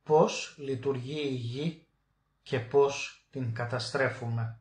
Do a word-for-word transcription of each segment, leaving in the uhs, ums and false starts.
πώς λειτουργεί η γη και πώς την καταστρέφουμε.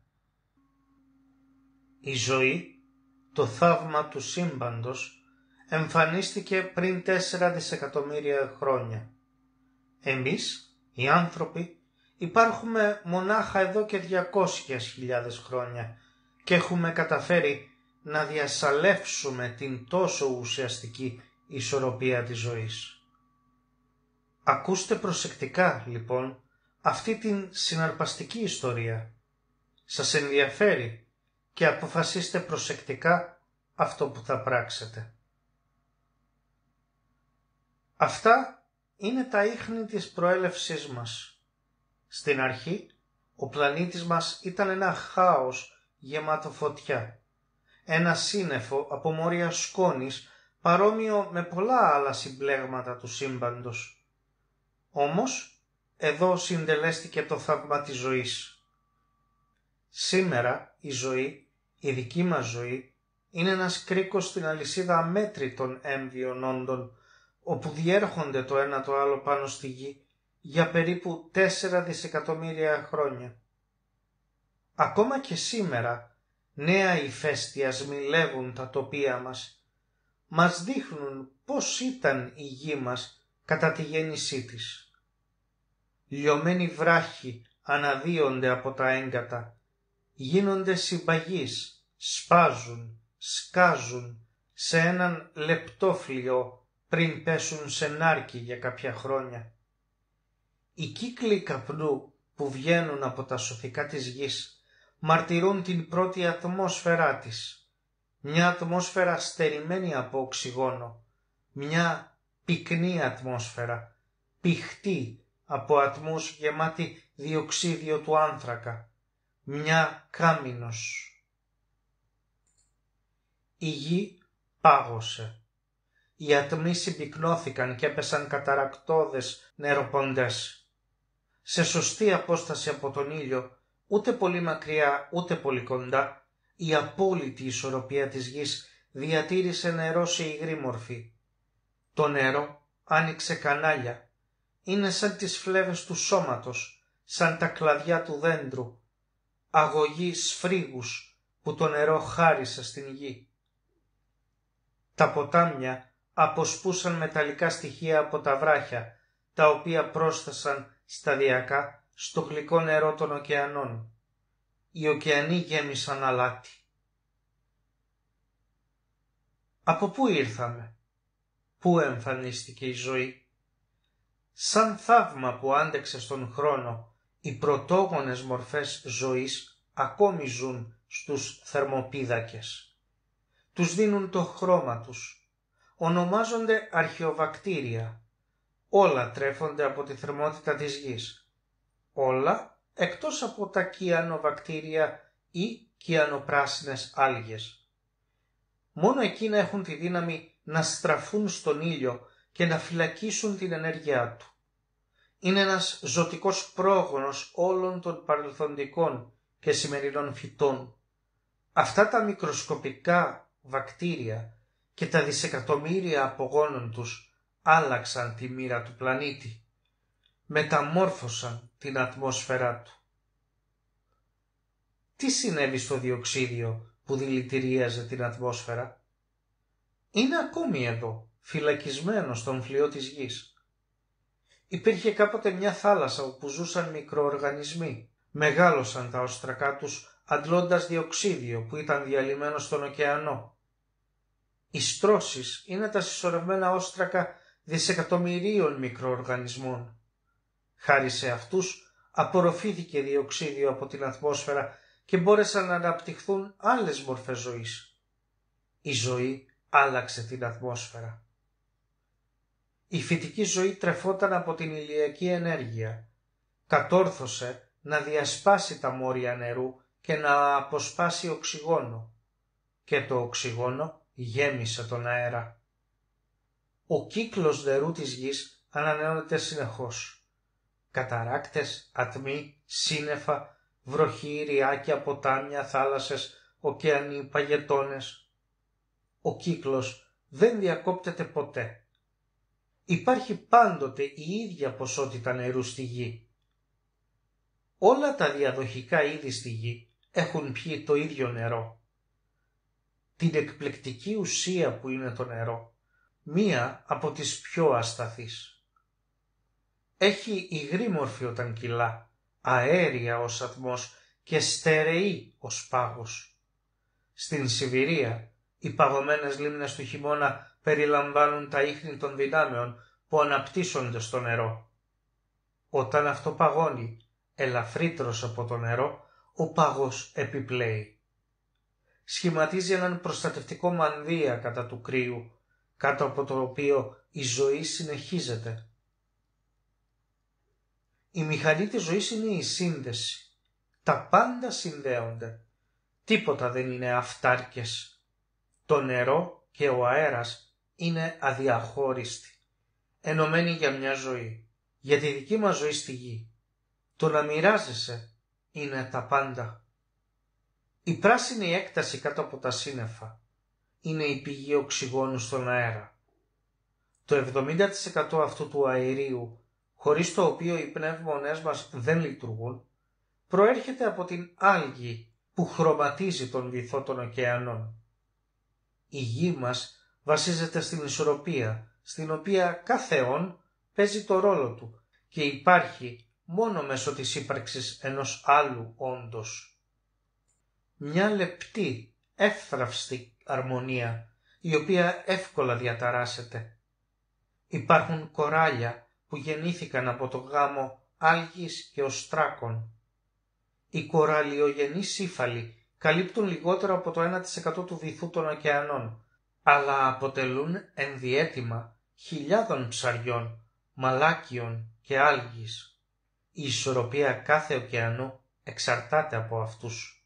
Η ζωή, το θαύμα του σύμπαντος, εμφανίστηκε πριν τέσσερα δισεκατομμύρια χρόνια. Εμείς, οι άνθρωποι, υπάρχουμε μονάχα εδώ και διακόσιες χιλιάδες χρόνια και έχουμε καταφέρει να διασαλεύσουμε την τόσο ουσιαστική ισορροπία της ζωής. Ακούστε προσεκτικά, λοιπόν, αυτή την συναρπαστική ιστορία. Σας ενδιαφέρει και αποφασίστε προσεκτικά αυτό που θα πράξετε. Αυτά είναι τα ίχνη της προέλευσής μας. Στην αρχή, ο πλανήτης μας ήταν ένα χάος γεμάτο φωτιά. Ένα σύννεφο από μόρια σκόνης παρόμοιο με πολλά άλλα συμπλέγματα του σύμπαντος. Όμως, εδώ συντελέστηκε το θαύμα της ζωής. Σήμερα η ζωή, η δική μας ζωή, είναι ένας κρίκος στην αλυσίδα αμέτρητων έμβιων όντων, όπου διέρχονται το ένα το άλλο πάνω στη γη για περίπου τέσσερα δισεκατομμύρια χρόνια. Ακόμα και σήμερα, νέα ηφαίστεια σμιλεύουν τα τοπία μας. Μας δείχνουν πώς ήταν η γη μας κατά τη γέννησή της. Λιωμένοι βράχοι αναδύονται από τα έγκατα, γίνονται συμπαγείς, σπάζουν, σκάζουν σε έναν λεπτό φλοιό πριν πέσουν σε νάρκη για κάποια χρόνια. Οι κύκλοι καπνού που βγαίνουν από τα σωθικά της γης μαρτυρούν την πρώτη ατμόσφαιρά της, μια ατμόσφαιρα στερημένη από οξυγόνο, μια πυκνή ατμόσφαιρα, πηχτή από ατμούς γεμάτη διοξίδιο του άνθρακα, μια κάμινος. Η γη πάγωσε. Οι ατμοί συμπυκνώθηκαν και έπεσαν καταρακτώδες νεροποντές. Σε σωστή απόσταση από τον ήλιο, ούτε πολύ μακριά ούτε πολύ κοντά, η απόλυτη ισορροπία της γης διατήρησε νερό σε υγρή μορφή. Το νερό άνοιξε κανάλια. Είναι σαν τις φλέβες του σώματος, σαν τα κλαδιά του δέντρου, αγωγοί σφρίγους που το νερό χάρισε στην γη. Τα ποτάμια αποσπούσαν μεταλλικά στοιχεία από τα βράχια, τα οποία πρόσθεσαν σταδιακά στο γλυκό νερό των ωκεανών. Οι ωκεανοί γέμισαν αλάτι. Από πού ήρθαμε? Πού εμφανίστηκε η ζωή? Σαν θαύμα που άντεξε στον χρόνο, οι πρωτόγονες μορφές ζωής ακόμη ζουν στους θερμοπίδακες. Τους δίνουν το χρώμα τους. Ονομάζονται αρχαιοβακτήρια. Όλα τρέφονται από τη θερμότητα της γης. Όλα εκτός από τα κυανοβακτήρια ή κυανοπράσινες άλγες. Μόνο εκείνα έχουν τη δύναμη να στραφούν στον ήλιο και να φυλακίσουν την ενέργειά του. Είναι ένας ζωτικός πρόγονος όλων των παρελθοντικών και σημερινών φυτών. Αυτά τα μικροσκοπικά βακτήρια και τα δισεκατομμύρια απογόνων τους άλλαξαν τη μοίρα του πλανήτη, μεταμόρφωσαν την ατμόσφαιρά του. Τι συνέβη στο διοξίδιο που δηλητηρίαζε την ατμόσφαιρα? Είναι ακόμη εδώ, φυλακισμένο στον φλοιό της γης. Υπήρχε κάποτε μια θάλασσα όπου ζούσαν μικροοργανισμοί. Μεγάλωσαν τα όστρακά τους αντλώντας διοξίδιο που ήταν διαλυμένο στον ωκεανό. Οι στρώσεις είναι τα συσσωρευμένα όστρακα δισεκατομμυρίων μικροοργανισμών. Χάρη σε αυτούς απορροφήθηκε διοξίδιο από την ατμόσφαιρα και μπόρεσαν να αναπτυχθούν άλλες μορφές ζωής. Η ζωή άλλαξε την ατμόσφαιρα. Η φυτική ζωή τρεφόταν από την ηλιακή ενέργεια. Κατόρθωσε να διασπάσει τα μόρια νερού και να αποσπάσει οξυγόνο. Και το οξυγόνο γέμισε τον αέρα. Ο κύκλος νερού της γης ανανεώνεται συνεχώς. Καταράκτες, ατμοί, σύννεφα, βροχή, ριάκια, ποτάμια, θάλασσες, ωκεανοί, παγετώνες. Ο κύκλος δεν διακόπτεται ποτέ. υπάρχει πάντοτε η ίδια ποσότητα νερού στη γη. Όλα τα διαδοχικά είδη στη γη έχουν πιει το ίδιο νερό. Την εκπληκτική ουσία που είναι το νερό, μία από τις πιο ασταθείς. Έχει υγρή μορφή όταν κυλά, αέρια ως ατμός και στερεή ως πάγος. Στην Σιβηρία, οι παγωμένες λίμνες του χειμώνα περιλαμβάνουν τα ίχνη των δυνάμεων που αναπτύσσονται στο νερό. Όταν αυτό παγώνει, ελαφρύτερος από το νερό, ο πάγος επιπλέει. Σχηματίζει έναν προστατευτικό μανδύα κατά του κρύου, κάτω από το οποίο η ζωή συνεχίζεται. Η μηχανή της ζωής είναι η σύνδεση. Τα πάντα συνδέονται. Τίποτα δεν είναι αυτάρκες. Το νερό και ο αέρας είναι αδιαχώριστοι, ενωμένοι για μια ζωή, για τη δική μας ζωή στη γη. Το να μοιράζεσαι είναι τα πάντα. Η πράσινη έκταση κάτω από τα σύννεφα είναι η πηγή οξυγόνου στον αέρα. Το εβδομήντα τοις εκατό αυτού του αερίου, χωρίς το οποίο οι πνεύμονές μας δεν λειτουργούν, προέρχεται από την άλγη που χρωματίζει τον βυθό των ωκεανών. Η γη μας βασίζεται στην ισορροπία, στην οποία κάθε όν παίζει το ρόλο του και υπάρχει μόνο μέσω της ύπαρξης ενός άλλου όντος. Μια λεπτή, εύθραυστη αρμονία, η οποία εύκολα διαταράσσεται. Υπάρχουν κοράλια που γεννήθηκαν από το γάμο άλγης και οστράκων. Οι κοραλιογενείς ύφαλοι καλύπτουν λιγότερο από το ένα τοις εκατό του βυθού των ωκεανών, αλλά αποτελούν ενδιαίτημα χιλιάδων ψαριών, μαλάκιων και άλγης. Η ισορροπία κάθε ωκεανού εξαρτάται από αυτούς.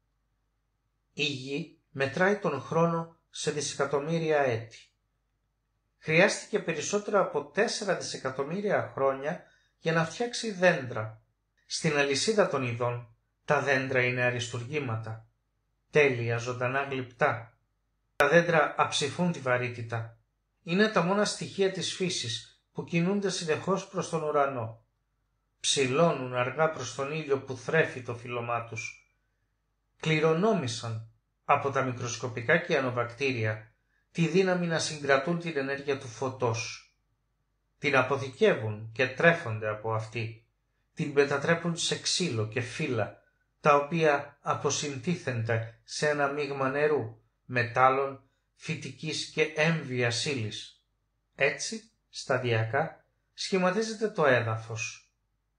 Η γη μετράει τον χρόνο σε δισεκατομμύρια έτη. Χρειάστηκε περισσότερο από τέσσερα δισεκατομμύρια χρόνια για να φτιάξει δέντρα. Στην αλυσίδα των ειδών, τα δέντρα είναι αριστουργήματα, τέλεια ζωντανά γλυπτά. Τα δέντρα αψηφούν τη βαρύτητα. Είναι τα μόνα στοιχεία της φύσης που κινούνται συνεχώς προς τον ουρανό. Ψηλώνουν αργά προς τον ήλιο που θρέφει το φύλλωμά τους. Κληρονόμησαν από τα μικροσκοπικά κιανοβακτήρια τη δύναμη να συγκρατούν την ενέργεια του φωτός. Την αποθηκεύουν και τρέφονται από αυτή. Την μετατρέπουν σε ξύλο και φύλλα, τα οποία αποσυντίθενται σε ένα μείγμα νερού, μετάλλων, φυτικής και έμβιας ύλης. Έτσι, σταδιακά, σχηματίζεται το έδαφος.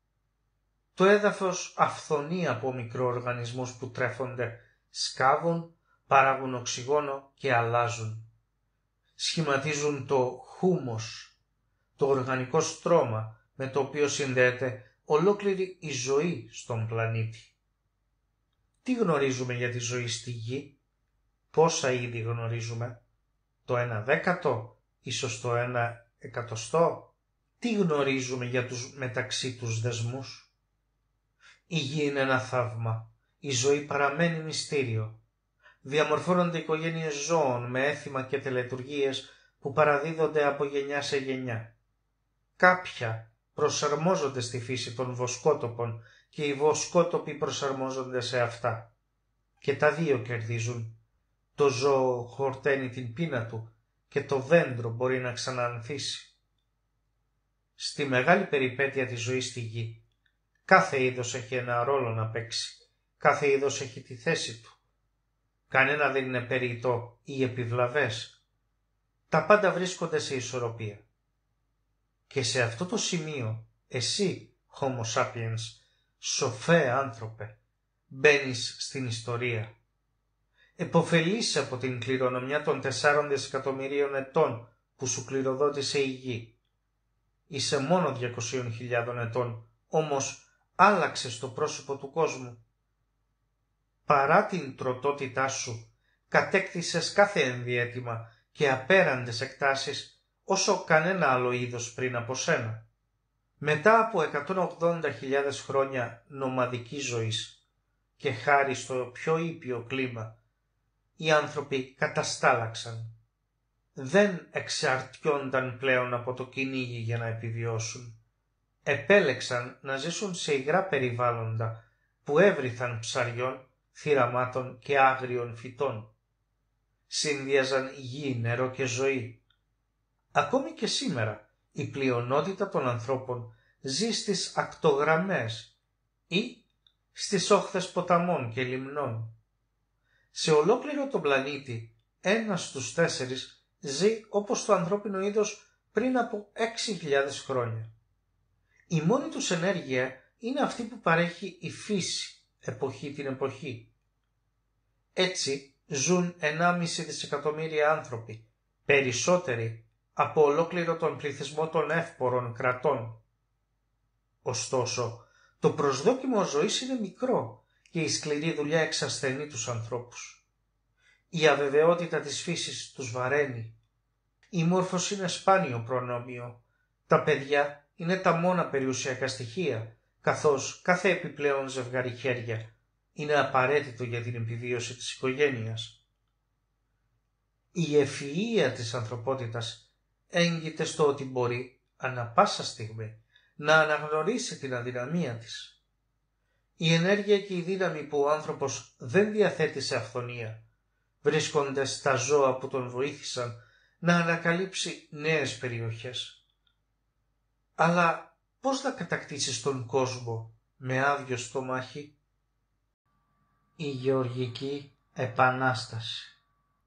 Το έδαφος αυθονεί από μικροοργανισμούς που τρέφονται, σκάβουν, παράγουν οξυγόνο και αλλάζουν. Σχηματίζουν το χούμος, το οργανικό στρώμα με το οποίο συνδέεται ολόκληρη η ζωή στον πλανήτη. Τι γνωρίζουμε για τη ζωή στη γη? Πόσα είδη γνωρίζουμε? Το ένα δέκατο, ίσως το ένα εκατοστό? Τι γνωρίζουμε για τους μεταξύ τους δεσμούς? Η γη είναι ένα θαύμα. Η ζωή παραμένει μυστήριο. Διαμορφώνονται οικογένειες ζώων με έθιμα και τελετουργίες που παραδίδονται από γενιά σε γενιά. Κάποια προσαρμόζονται στη φύση των βοσκότοπων και οι βοσκότοποι προσαρμόζονται σε αυτά. Και τα δύο κερδίζουν. Το ζώο χορταίνει την πείνα του και το δέντρο μπορεί να ξαναανθίσει. Στη μεγάλη περιπέτεια της ζωής στη γη, κάθε είδος έχει ένα ρόλο να παίξει. Κάθε είδος έχει τη θέση του. Κανένα δεν είναι περιττό ή επιβλαβές. Τα πάντα βρίσκονται σε ισορροπία. Και σε αυτό το σημείο, εσύ, Homo sapiens, σοφέ άνθρωπε, μπαίνεις στην ιστορία. Εποφελείσαι από την κληρονομιά των τεσσάρων δισεκατομμυρίων ετών που σου κληροδότησε η γη. Είσαι μόνο διακοσίων χιλιάδων ετών, όμως άλλαξες το πρόσωπο του κόσμου. Παρά την τροτότητά σου, κατέκτησες κάθε ενδιαίτημα και απέραντες εκτάσεις όσο κανένα άλλο είδος πριν από σένα. Μετά από εκατόν ογδόντα χιλιάδες χρόνια νομαδικής ζωής και χάρη στο πιο ήπιο κλίμα, οι άνθρωποι καταστάλαξαν. δεν εξαρτιόνταν πλέον από το κυνήγι για να επιβιώσουν. Επέλεξαν να ζήσουν σε υγρά περιβάλλοντα που έβριθαν ψαριών, θυραμάτων και άγριων φυτών. Συνδυάζαν γη, νερό και ζωή. Ακόμη και σήμερα η πλειονότητα των ανθρώπων ζει στις ακτογραμμές ή στις όχθες ποταμών και λιμνών. Σε ολόκληρο τον πλανήτη ένας στους τέσσερις ζει όπως το ανθρώπινο είδος πριν από έξι χιλιάδες χρόνια. Η μόνη τους ενέργεια είναι αυτή που παρέχει η φύση, εποχή την εποχή. Έτσι ζουν ενάμιση δισεκατομμύρια άνθρωποι, περισσότεροι από ολόκληρο τον πληθυσμό των εύπορων κρατών. Ωστόσο, το προσδόκιμο ζωής είναι μικρό και η σκληρή δουλειά εξασθενεί τους ανθρώπους. Η αβεβαιότητα της φύσης τους βαραίνει. Η μόρφωση είναι σπάνιο προνόμιο. Τα παιδιά είναι τα μόνα περιουσιακά στοιχεία, καθώς κάθε επιπλέον ζευγάρι χέρια είναι απαραίτητο για την επιβίωση της οικογένειας. Η ευφυΐα της ανθρωπότητας έγκυται στο ότι μπορεί, ανά πάσα στιγμή, να αναγνωρίσει την αδυναμία της. Η ενέργεια και η δύναμη που ο άνθρωπος δεν διαθέτει σε αυθονία βρίσκονται στα ζώα που τον βοήθησαν να ανακαλύψει νέες περιοχές. Αλλά πώς θα κατακτήσεις τον κόσμο με άδειο στομάχι? Η Γεωργική Επανάσταση.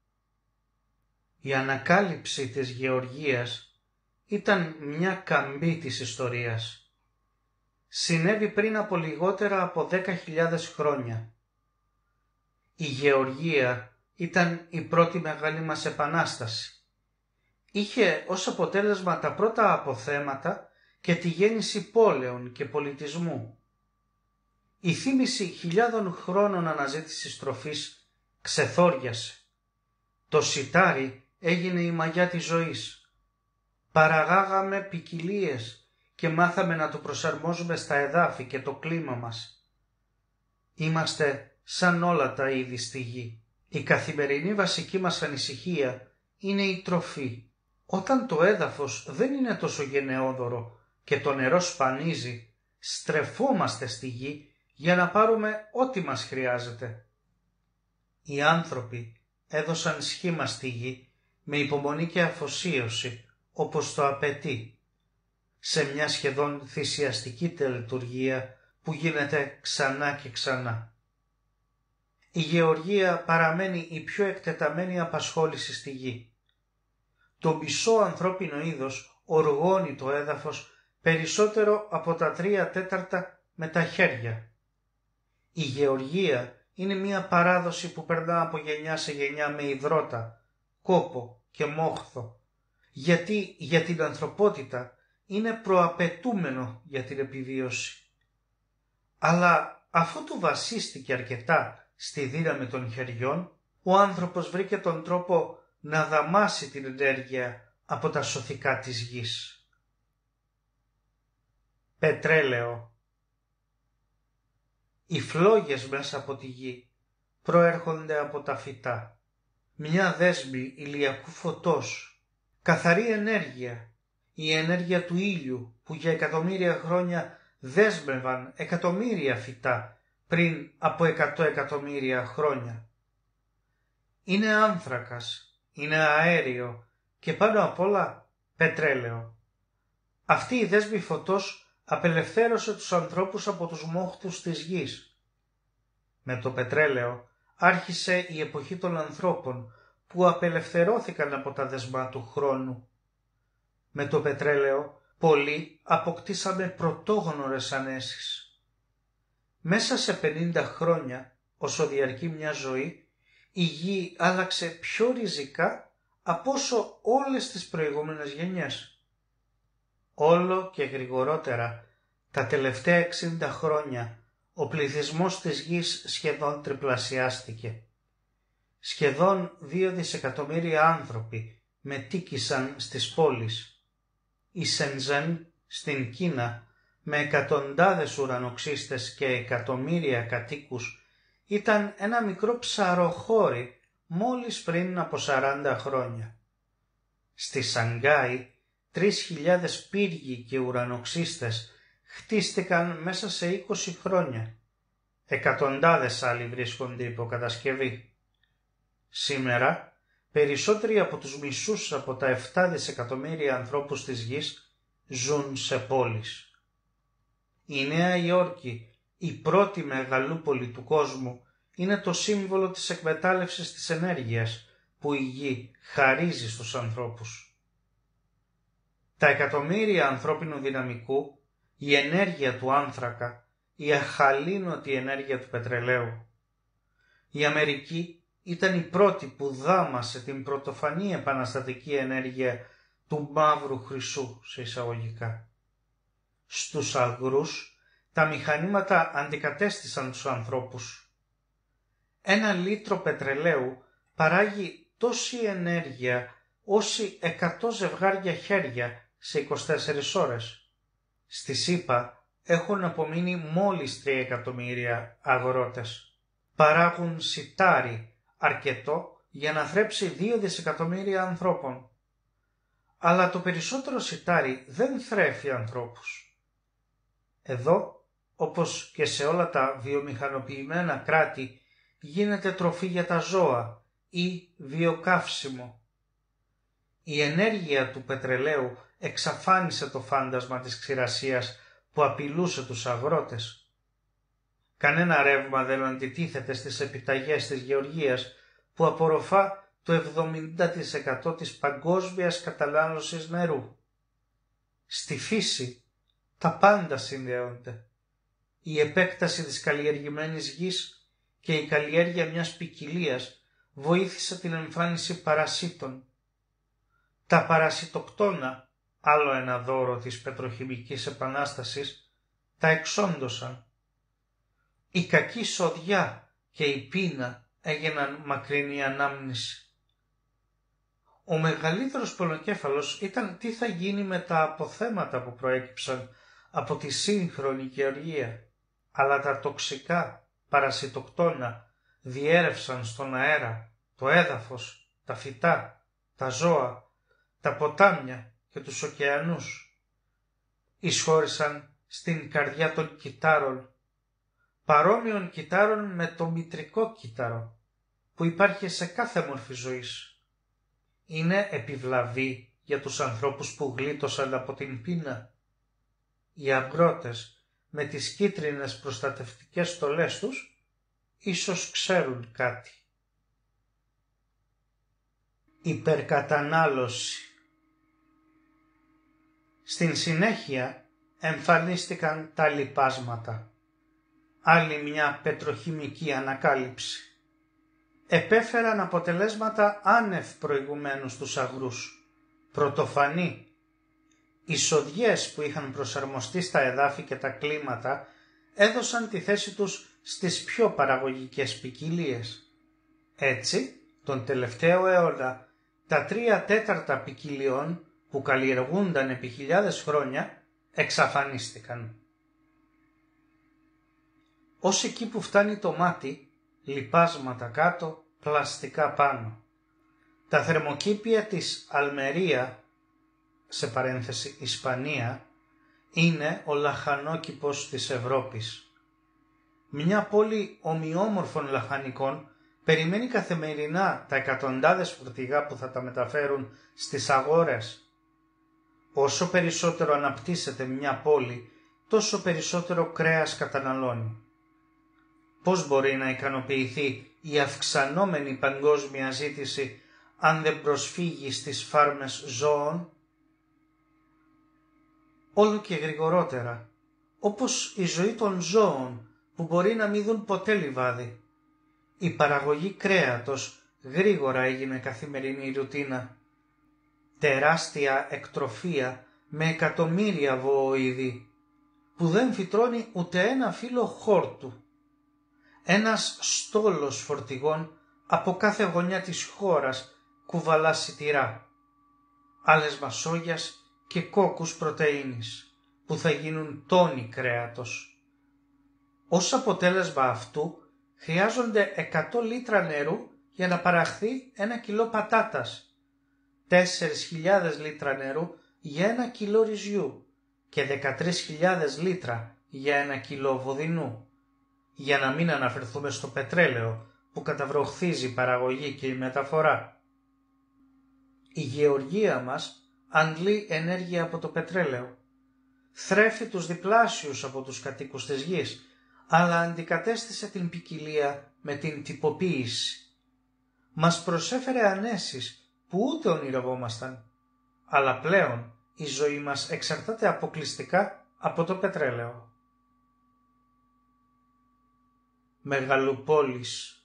Η ανακάλυψη της γεωργίας ήταν μια καμπή της ιστορίας. Συνέβη πριν από λιγότερα από δέκα χιλιάδες χρόνια. Η γεωργία ήταν η πρώτη μεγάλη μας επανάσταση. Είχε ως αποτέλεσμα τα πρώτα αποθέματα και τη γέννηση πόλεων και πολιτισμού. Η θύμηση χιλιάδων χρόνων αναζήτησης τροφής ξεθόριασε. Το σιτάρι έγινε η μαγιά της ζωής. Παραγάγαμε ποικιλίες και μάθαμε να το προσαρμόζουμε στα εδάφη και το κλίμα μας. Είμαστε σαν όλα τα είδη στη γη. Η καθημερινή βασική μας ανησυχία είναι η τροφή. Όταν το έδαφος δεν είναι τόσο γενναιόδωρο και το νερό σπανίζει, στρεφόμαστε στη γη για να πάρουμε ό,τι μας χρειάζεται. Οι άνθρωποι έδωσαν σχήμα στη γη με υπομονή και αφοσίωση, όπως το απαιτεί, σε μια σχεδόν θυσιαστική τελετουργία που γίνεται ξανά και ξανά. Η γεωργία παραμένει η πιο εκτεταμένη απασχόληση στη γη. Το μισό ανθρώπινο είδος οργώνει το έδαφος περισσότερο από τα τρία τέταρτα με τα χέρια. Η γεωργία είναι μια παράδοση που περνά από γενιά σε γενιά με υδρότα, κόπο και μόχθο, γιατί για την ανθρωπότητα είναι προαπαιτούμενο για την επιβίωση. Αλλά αφού του βασίστηκε αρκετά στη δύναμη των χεριών, ο άνθρωπος βρήκε τον τρόπο να δαμάσει την ενέργεια από τα σωθικά της γης. Πετρέλαιο. Οι φλόγες μέσα από τη γη προέρχονται από τα φυτά. Μια δέσμη ηλιακού φωτός, καθαρή ενέργεια, η ενέργεια του ήλιου που για εκατομμύρια χρόνια δέσμευαν εκατομμύρια φυτά πριν από εκατό εκατομμύρια χρόνια. Είναι άνθρακας, είναι αέριο και πάνω απ' όλα πετρέλαιο. Αυτή η δέσμη φωτός απελευθέρωσε τους ανθρώπους από τους μόχθους της γης. Με το πετρέλαιο άρχισε η εποχή των ανθρώπων που απελευθερώθηκαν από τα δεσμά του χρόνου. Με το πετρέλαιο πολλοί αποκτήσαμε πρωτόγνωρες ανέσεις. Μέσα σε πενήντα χρόνια, όσο διαρκεί μια ζωή, η γη άλλαξε πιο ριζικά από όσο όλες τις προηγούμενες γενιές. Όλο και γρηγορότερα, τα τελευταία εξήντα χρόνια, ο πληθυσμός της γης σχεδόν τριπλασιάστηκε. Σχεδόν δύο δισεκατομμύρια άνθρωποι μετήκησαν στις πόλεις. Η Σενζέν στην Κίνα, με εκατοντάδες ουρανοξύστες και εκατομμύρια κατοίκους, ήταν ένα μικρό ψαροχώρι μόλις πριν από σαράντα χρόνια. Στη Σανγκάη τρεις χιλιάδες πύργοι και ουρανοξύστες χτίστηκαν μέσα σε είκοσι χρόνια. Εκατοντάδες άλλοι βρίσκονται υποκατασκευή. Σήμερα, περισσότεροι από τους μισούς από τα επτά δισεκατομμύρια ανθρώπους της γης ζουν σε πόλεις. Η Νέα Υόρκη, η πρώτη μεγαλούπολη του κόσμου, είναι το σύμβολο της εκμετάλλευσης της ενέργειας που η γη χαρίζει στους ανθρώπους. Τα εκατομμύρια ανθρώπινου δυναμικού, η ενέργεια του άνθρακα, η αχαλήνωτη ενέργεια του πετρελαίου. Η Αμερική ήταν η πρώτη που δάμασε την πρωτοφανή επαναστατική ενέργεια του μαύρου χρυσού σε εισαγωγικά. Στους αγρούς τα μηχανήματα αντικατέστησαν τους ανθρώπους. Ένα λίτρο πετρελαίου παράγει τόση ενέργεια όση εκατό ζευγάρια χέρια σε είκοσι τέσσερις ώρες. Στη ΣΥΠΑ έχουν απομείνει μόλις τρία εκατομμύρια αγρότες. Παράγουν σιτάρι, αρκετό για να θρέψει δύο δισεκατομμύρια ανθρώπων. Αλλά το περισσότερο σιτάρι δεν θρέφει ανθρώπους. Εδώ, όπως και σε όλα τα βιομηχανοποιημένα κράτη, γίνεται τροφή για τα ζώα ή βιοκαύσιμο. Η ενέργεια του πετρελαίου εξαφάνισε το φάντασμα της ξηρασίας που απειλούσε τους αγρότες. Κανένα ρεύμα δεν αντιτίθεται στις επιταγές της γεωργίας που απορροφά το εβδομήντα τοις εκατό της παγκόσμιας κατανάλωσης νερού. Στη φύση τα πάντα συνδέονται. Η επέκταση της καλλιεργημένης γης και η καλλιέργεια μιας ποικιλίας βοήθησε την εμφάνιση παρασίτων. Τα παρασιτοκτόνα, άλλο ένα δώρο της πετροχημικής επανάστασης, τα εξόντωσαν. Η κακή σοδιά και η πείνα έγιναν μακρινή ανάμνηση. Ο μεγαλύτερος πονοκέφαλος ήταν τι θα γίνει με τα αποθέματα που προέκυψαν από τη σύγχρονη γεωργία, αλλά τα τοξικά παρασιτοκτόνα διέρευσαν στον αέρα, το έδαφος, τα φυτά, τα ζώα, τα ποτάμια και τους ωκεανούς. Εισχώρησαν στην καρδιά των κυτάρων, παρόμοιων κυτάρων με το μητρικό κύτταρο που υπάρχει σε κάθε μορφή ζωής. Είναι επιβλαβή για τους ανθρώπους που γλίτωσαν από την πείνα. Οι αγρότες με τις κίτρινες προστατευτικές στολές τους ίσως ξέρουν κάτι. Υπερκατανάλωση. Στην συνέχεια εμφανίστηκαν τα λιπάσματα. Άλλη μια πετροχημική ανακάλυψη. Επέφεραν αποτελέσματα άνευ προηγουμένου στους αγρούς. Πρωτοφανή. Οι σοδιές που είχαν προσαρμοστεί στα εδάφη και τα κλίματα έδωσαν τη θέση τους στις πιο παραγωγικές ποικιλίες. Έτσι, τον τελευταίο αιώνα, τα τρία τέταρτα ποικιλιών που καλλιεργούνταν επί χιλιάδες χρόνια εξαφανίστηκαν. Ως εκεί που φτάνει το μάτι, λιπάσματα κάτω, πλαστικά πάνω. Τα θερμοκήπια της Αλμερία, σε παρένθεση Ισπανία, είναι ο λαχανόκηπος της Ευρώπης. Μια πόλη ομοιόμορφων λαχανικών περιμένει καθημερινά τα εκατοντάδες φορτηγά που θα τα μεταφέρουν στις αγορές. Όσο περισσότερο αναπτύσσεται μια πόλη, τόσο περισσότερο κρέας καταναλώνει. Πώς μπορεί να ικανοποιηθεί η αυξανόμενη παγκόσμια ζήτηση αν δεν προσφύγει στις φάρμες ζώων? Όλο και γρηγορότερα, όπως η ζωή των ζώων που μπορεί να μην δουν ποτέ λιβάδι. Η παραγωγή κρέατος γρήγορα έγινε καθημερινή ρουτίνα. Τεράστια εκτροφία με εκατομμύρια βοοειδή που δεν φυτρώνει ούτε ένα φύλλο χόρτου. Ένας στόλος φορτηγών από κάθε γωνιά της χώρας κουβαλά σιτηρά, άλλες μασόγιας και κόκκους πρωτεΐνης που θα γίνουν τόνοι κρέατος. Ως αποτέλεσμα αυτού χρειάζονται εκατό λίτρα νερού για να παραχθεί ένα κιλό πατάτας, τέσσερις χιλιάδες λίτρα νερού για ένα κιλό ρυζιού και δεκατρείς χιλιάδες λίτρα για ένα κιλό βοδινού, για να μην αναφερθούμε στο πετρέλαιο που καταβροχθίζει η παραγωγή και η μεταφορά. Η γεωργία μας αντλεί ενέργεια από το πετρέλαιο, θρέφει τους διπλάσιους από τους κατοίκους της γης, αλλά αντικατέστησε την ποικιλία με την τυποποίηση. Μας προσέφερε ανέσεις που ούτε ονειρευόμασταν, αλλά πλέον η ζωή μας εξαρτάται αποκλειστικά από το πετρέλαιο. Μεγαλοπόλεις.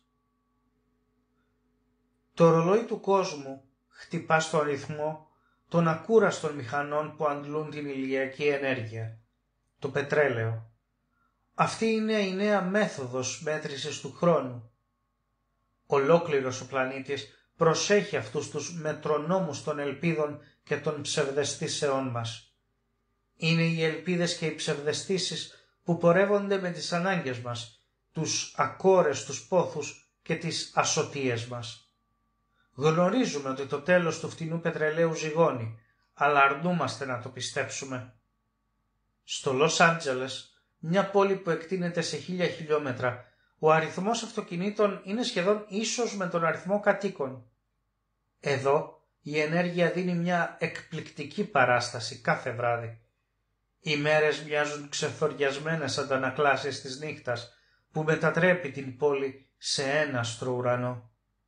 Το ρολόι του κόσμου χτυπά στον ρυθμό των ακούραστων μηχανών που αντλούν την ηλιακή ενέργεια, το πετρέλαιο. Αυτή είναι η νέα μέθοδος μέτρησης του χρόνου. Ολόκληρος ο πλανήτης προσέχει αυτούς τους μετρονόμους των ελπίδων και των ψευδαισθήσεών μας. Είναι οι ελπίδες και οι ψευδαισθήσεις που πορεύονται με τις ανάγκες μας, τους ακόρεστους πόθους και τις ασωτίες μας. Γνωρίζουμε ότι το τέλος του φτηνού πετρελαίου ζυγώνει, αλλά αρνούμαστε να το πιστέψουμε. Στο Λος Άντζελες, μια πόλη που εκτείνεται σε χίλια χιλιόμετρα, ο αριθμός αυτοκινήτων είναι σχεδόν ίσος με τον αριθμό κατοίκων. Εδώ η ενέργεια δίνει μια εκπληκτική παράσταση κάθε βράδυ. Οι μέρες μοιάζουν ξεθοριασμένες αντανακλάσεις της νύχτας που μετατρέπει την πόλη σε έναστρο ουρανό.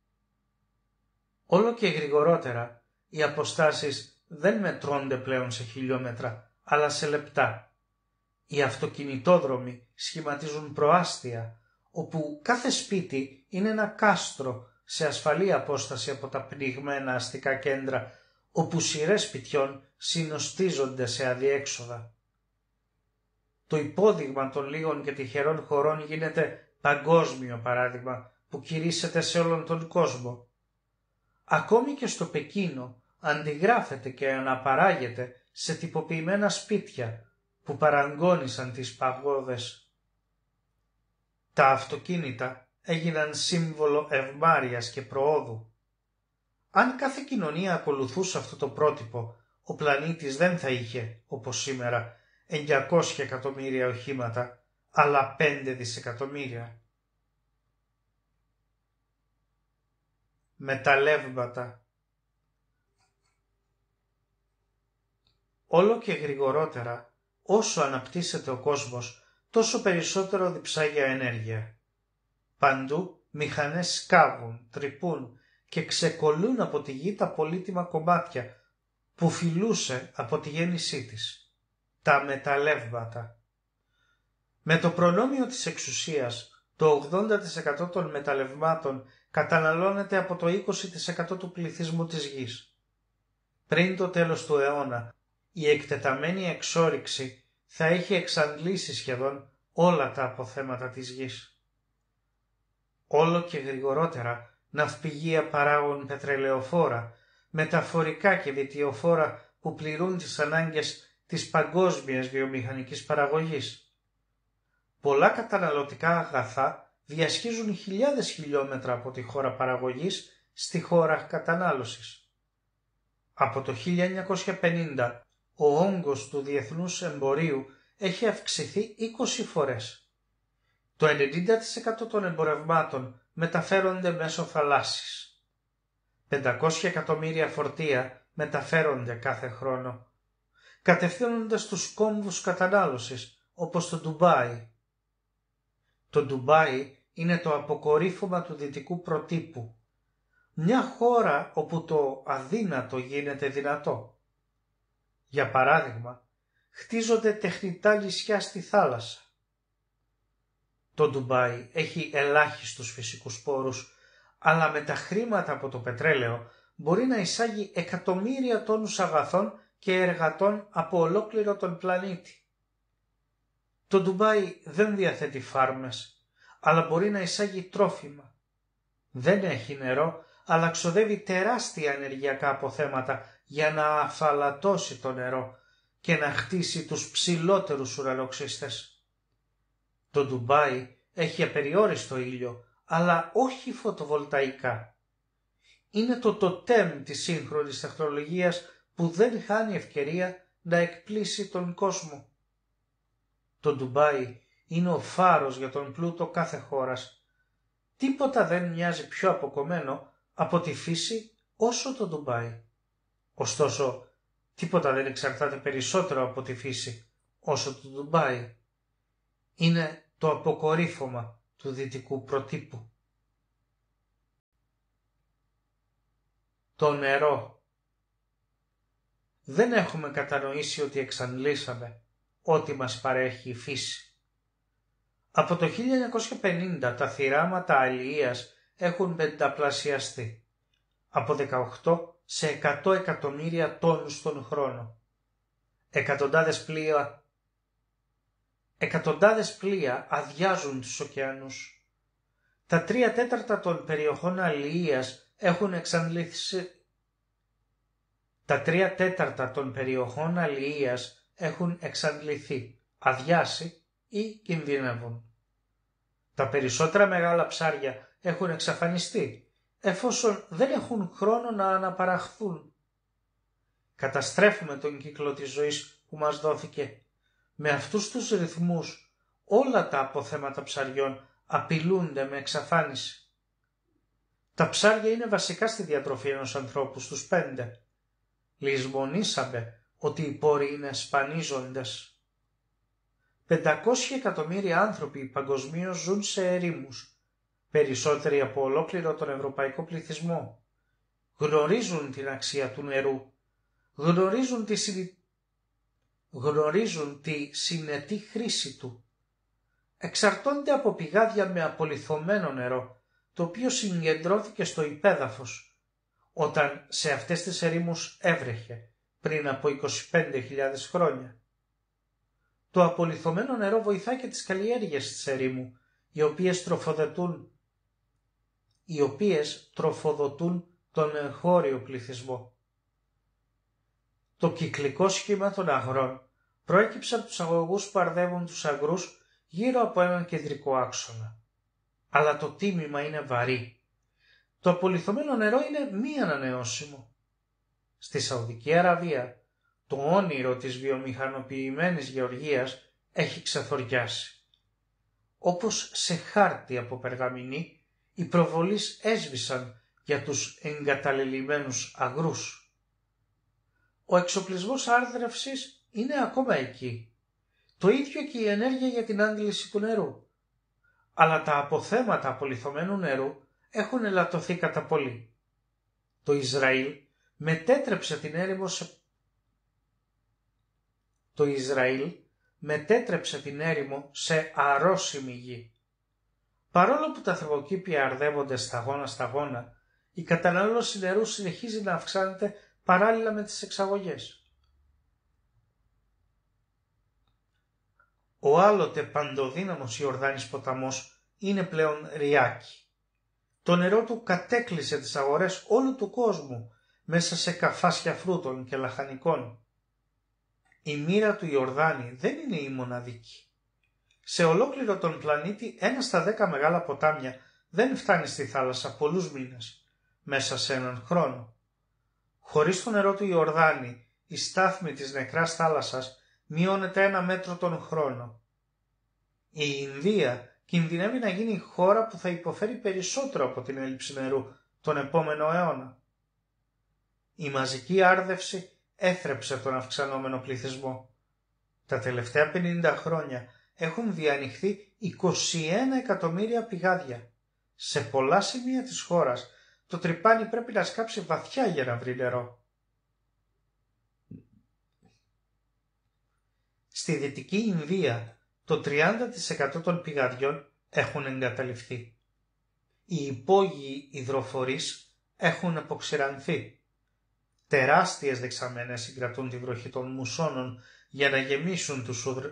Όλο και γρηγορότερα οι αποστάσεις δεν μετρώνται πλέον σε χιλιόμετρα, αλλά σε λεπτά. Οι αυτοκινητόδρομοι σχηματίζουν προάστια, όπου κάθε σπίτι είναι ένα κάστρο σε ασφαλή απόσταση από τα πνιγμένα αστικά κέντρα, όπου σειρές σπιτιών συνοστίζονται σε αδιέξοδα. Το υπόδειγμα των λίγων και τυχερών χωρών γίνεται παγκόσμιο παράδειγμα που κηρύσσεται σε όλον τον κόσμο. Ακόμη και στο Πεκίνο αντιγράφεται και αναπαράγεται σε τυποποιημένα σπίτια που παραγκώνησαν τις παγόδες. Τα αυτοκίνητα έγιναν σύμβολο ευμάρειας και προόδου. Αν κάθε κοινωνία ακολουθούσε αυτό το πρότυπο, ο πλανήτης δεν θα είχε, όπως σήμερα, εννιακόσια εκατομμύρια οχήματα, αλλά πέντε δισεκατομμύρια. Μεταλλεύματα. Όλο και γρηγορότερα, όσο αναπτύσσεται ο κόσμος, τόσο περισσότερο διψάγει ενέργεια. Παντού μηχανές σκάβουν, τρυπούν και ξεκολλούν από τη γη τα πολύτιμα κομμάτια που φυλούσε από τη γέννησή της. Τα μεταλλεύματα. Με το προνόμιο της εξουσίας, το ογδόντα τοις εκατό των μεταλλευμάτων καταναλώνεται από το είκοσι τοις εκατό του πληθυσμού της γης. Πριν το τέλος του αιώνα, η εκτεταμένη εξόρυξη θα έχει εξαντλήσει σχεδόν όλα τα αποθέματα της γης. Όλο και γρηγορότερα ναυπηγεία παράγουν πετρελαιοφόρα, μεταφορικά και βιτιοφόρα που πληρούν τις ανάγκες της παγκόσμιας βιομηχανικής παραγωγής. Πολλά καταναλωτικά αγαθά διασχίζουν χιλιάδες χιλιόμετρα από τη χώρα παραγωγής στη χώρα κατανάλωσης. Από το χίλια εννιακόσια πενήντα ο όγκος του διεθνούς εμπορίου έχει αυξηθεί είκοσι φορές. Το ενενήντα τοις εκατό των εμπορευμάτων μεταφέρονται μέσω θαλάσσης. πεντακόσια εκατομμύρια φορτία μεταφέρονται κάθε χρόνο. Κατευθύνονται στους κόμβους κατανάλωσης, όπως το Ντουμπάι. Το Ντουμπάι είναι το αποκορύφωμα του δυτικού προτύπου. Μια χώρα όπου το αδύνατο γίνεται δυνατό. Για παράδειγμα, χτίζονται τεχνητά νησιά στη θάλασσα. Το Ντουμπάι έχει ελάχιστους φυσικούς πόρους, αλλά με τα χρήματα από το πετρέλαιο μπορεί να εισάγει εκατομμύρια τόνους αγαθών και εργατών από ολόκληρο τον πλανήτη. Το Ντουμπάι δεν διαθέτει φάρμες, αλλά μπορεί να εισάγει τρόφιμα. Δεν έχει νερό, αλλά ξοδεύει τεράστια ενεργειακά αποθέματα για να αφαλατώσει το νερό και να χτίσει τους ψηλότερους ουρανοξύστες. Το Ντουμπάι έχει απεριόριστο ήλιο, αλλά όχι φωτοβολταϊκά. είναι το τοτέμ της σύγχρονης τεχνολογίας που δεν χάνει ευκαιρία να εκπλήσει τον κόσμο. Το Ντουμπάι είναι ο φάρος για τον πλούτο κάθε χώρας. Τίποτα δεν μοιάζει πιο αποκομμένο από τη φύση όσο το Ντουμπάι. Ωστόσο, τίποτα δεν εξαρτάται περισσότερο από τη φύση όσο το Ντουμπάι. Είναι το αποκορύφωμα του δυτικού προτύπου. Το νερό. Δεν έχουμε κατανοήσει ότι εξαντλήσαμε ό,τι μας παρέχει η φύση. Από το χίλια εννιακόσια πενήντα τα θυράματα αλληλείας έχουν πενταπλασιαστεί, από δεκαοκτώ σε εκατό εκατομμύρια τόνους τον χρόνο. Εκατοντάδες πλοία, εκατοντάδες πλοία αδειάζουν τους ωκεανούς. Τα τρία τέταρτα των περιοχών αλληλείας έχουν εξαντλήσει. Τα τρία τέταρτα των περιοχών αλληλείας έχουν εξαντληθεί, αδειάσει ή κινδυνεύουν. Τα περισσότερα μεγάλα ψάρια έχουν εξαφανιστεί, εφόσον δεν έχουν χρόνο να αναπαραχθούν. Καταστρέφουμε τον κύκλο της ζωής που μας δόθηκε. Με αυτούς τους ρυθμούς όλα τα αποθέματα ψαριών απειλούνται με εξαφάνιση. Τα ψάρια είναι βασικά στη διατροφή ενός ανθρώπου στους πέντε. Λησμονήσαμε ότι οι πόροι είναι σπανίζοντες. πεντακόσια εκατομμύρια άνθρωποι παγκοσμίως ζουν σε ερήμους, περισσότεροι από ολόκληρο τον ευρωπαϊκό πληθυσμό. Γνωρίζουν την αξία του νερού, γνωρίζουν τη, συ... γνωρίζουν τη συνετή χρήση του. Εξαρτώνται από πηγάδια με απολιθωμένο νερό, το οποίο συγκεντρώθηκε στο υπέδαφος, όταν σε αυτές τις ερήμους έβρεχε πριν από είκοσι πέντε χιλιάδες χρόνια. Το απολιθωμένο νερό βοηθά και τις καλλιέργειες της ερήμου, οι οποίες τροφοδοτούν, οι οποίες τροφοδοτούν τον εγχώριο πληθυσμό. Το κυκλικό σχήμα των αγρών προέκυψε από τους αγωγούς που αρδεύουν τους αγρούς γύρω από έναν κεντρικό άξονα. Αλλά το τίμημα είναι βαρύ. Το απολιθωμένο νερό είναι μη ανανεώσιμο. Στη Σαουδική Αραβία το όνειρο της βιομηχανοποιημένης γεωργίας έχει ξεθοριάσει. Όπως σε χάρτη από περγαμηνή, οι προβολείς έσβησαν για τους εγκαταλελειμμένους αγρούς. Ο εξοπλισμός άρδρευσης είναι ακόμα εκεί. Το ίδιο και η ενέργεια για την άντληση του νερού. Αλλά τα αποθέματα απολιθωμένου νερού έχουν ελαττωθεί κατά πολύ. Το Ισραήλ μετέτρεψε την έρημο σε... Το Ισραήλ μετέτρεψε την έρημο σε αρρώσιμη γη. Παρόλο που τα θερμοκήπια αρδεύονται σταγόνα σταγόνα, η κατανάλωση νερού συνεχίζει να αυξάνεται παράλληλα με τις εξαγωγές. Ο άλλοτε παντοδύναμος Ιορδάνης ποταμός είναι πλέον ριάκι. Το νερό του κατέκλυσε τις αγορές όλου του κόσμου μέσα σε καφάσια φρούτων και λαχανικών. Η μοίρα του Ιορδάνη δεν είναι η μοναδική. Σε ολόκληρο τον πλανήτη ένα στα δέκα μεγάλα ποτάμια δεν φτάνει στη θάλασσα πολλούς μήνες, μέσα σε έναν χρόνο. Χωρίς το νερό του Ιορδάνη, η στάθμη της νεκράς θάλασσας μειώνεται ένα μέτρο τον χρόνο. Η Ινδία κινδυνεύει να γίνει η χώρα που θα υποφέρει περισσότερο από την έλλειψη νερού τον επόμενο αιώνα. Η μαζική άρδευση έθρεψε τον αυξανόμενο πληθυσμό. Τα τελευταία πενήντα χρόνια έχουν διανοιχθεί είκοσι ένα εκατομμύρια πηγάδια. Σε πολλά σημεία της χώρας το τρυπάνι πρέπει να σκάψει βαθιά για να βρει νερό. Στη Δυτική Ινδία το τριάντα τοις εκατό των πηγαδιών έχουν εγκαταλειφθεί. Οι υπόγειοι υδροφορείς έχουν αποξηρανθεί. Τεράστιες δεξαμενές συγκρατούν τη βροχή των μουσώνων για να γεμίσουν τους, ουδρ...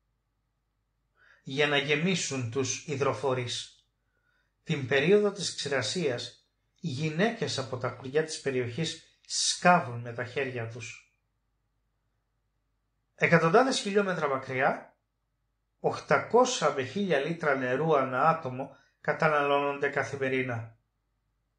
για να γεμίσουν τους υδροφορείς. Την περίοδο της ξηρασίας, οι γυναίκες από τα χωριά της περιοχής σκάβουν με τα χέρια τους. Εκατοντάδες χιλιόμετρα μακριά, οκτακόσια με χίλια λίτρα νερού ανά άτομο καταναλώνονται καθημερινά.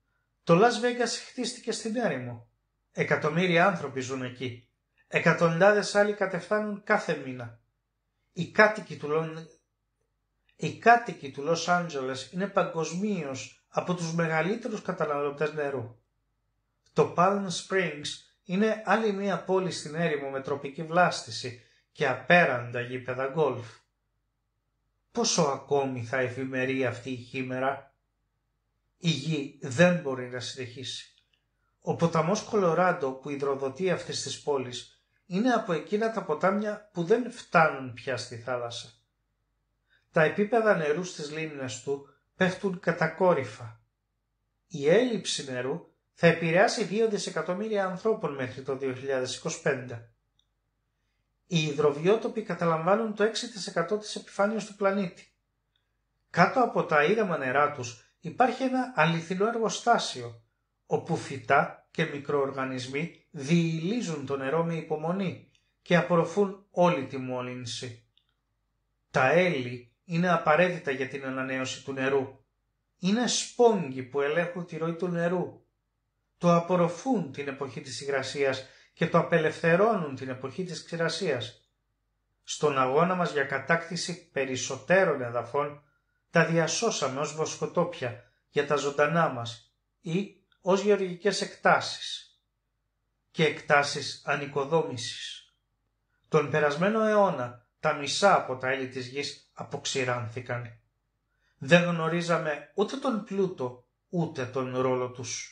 Το Las Vegas χτίστηκε στην έρημο. Εκατομμύρια άνθρωποι ζουν εκεί. Εκατοντάδες άλλοι κατεφθάνουν κάθε μήνα. Οι κάτοικοι του, Λον... Οι κάτοικοι του Λος Άντζελες είναι παγκοσμίως από τους μεγαλύτερους καταναλωτές νερού. Το Palm Springs είναι άλλη μία πόλη στην έρημο με τροπική βλάστηση και απέραντα γήπεδα γκολφ. Πόσο ακόμη θα ευημερεί αυτή η χήμερα? Η γη δεν μπορεί να συνεχίσει. Ο ποταμός Κολοράντο που υδροδοτεί αυτές τις πόλεις είναι από εκείνα τα ποτάμια που δεν φτάνουν πια στη θάλασσα. Τα επίπεδα νερού στις λίμνες του πέφτουν κατακόρυφα. Η έλλειψη νερού θα επηρεάσει δύο δισεκατομμύρια ανθρώπων μέχρι το δύο χιλιάδες είκοσι πέντε. Οι υδροβιότοποι καταλαμβάνουν το έξι τοις εκατό της επιφάνειας του πλανήτη. Κάτω από τα ήρεμα νερά τους υπάρχει ένα αληθινό εργοστάσιο, όπου φυτά και μικροοργανισμοί διηλίζουν το νερό με υπομονή και απορροφούν όλη τη μόλυνση. Τα έλη είναι απαραίτητα για την ανανέωση του νερού. Είναι σπόγγοι που ελέγχουν τη ροή του νερού. Το απορροφούν την εποχή της υγρασίας και το απελευθερώνουν την εποχή της ξηρασίας. Στον αγώνα μας για κατάκτηση περισσότερων εδαφών, τα διασώσαμε ως βοσκοτόπια για τα ζωντανά μας ή ως γεωργικές εκτάσεις και εκτάσεις ανοικοδόμησης. Τον περασμένο αιώνα τα μισά από τα έλη της γης αποξηράνθηκαν. Δεν γνωρίζαμε ούτε τον πλούτο ούτε τον ρόλο τους.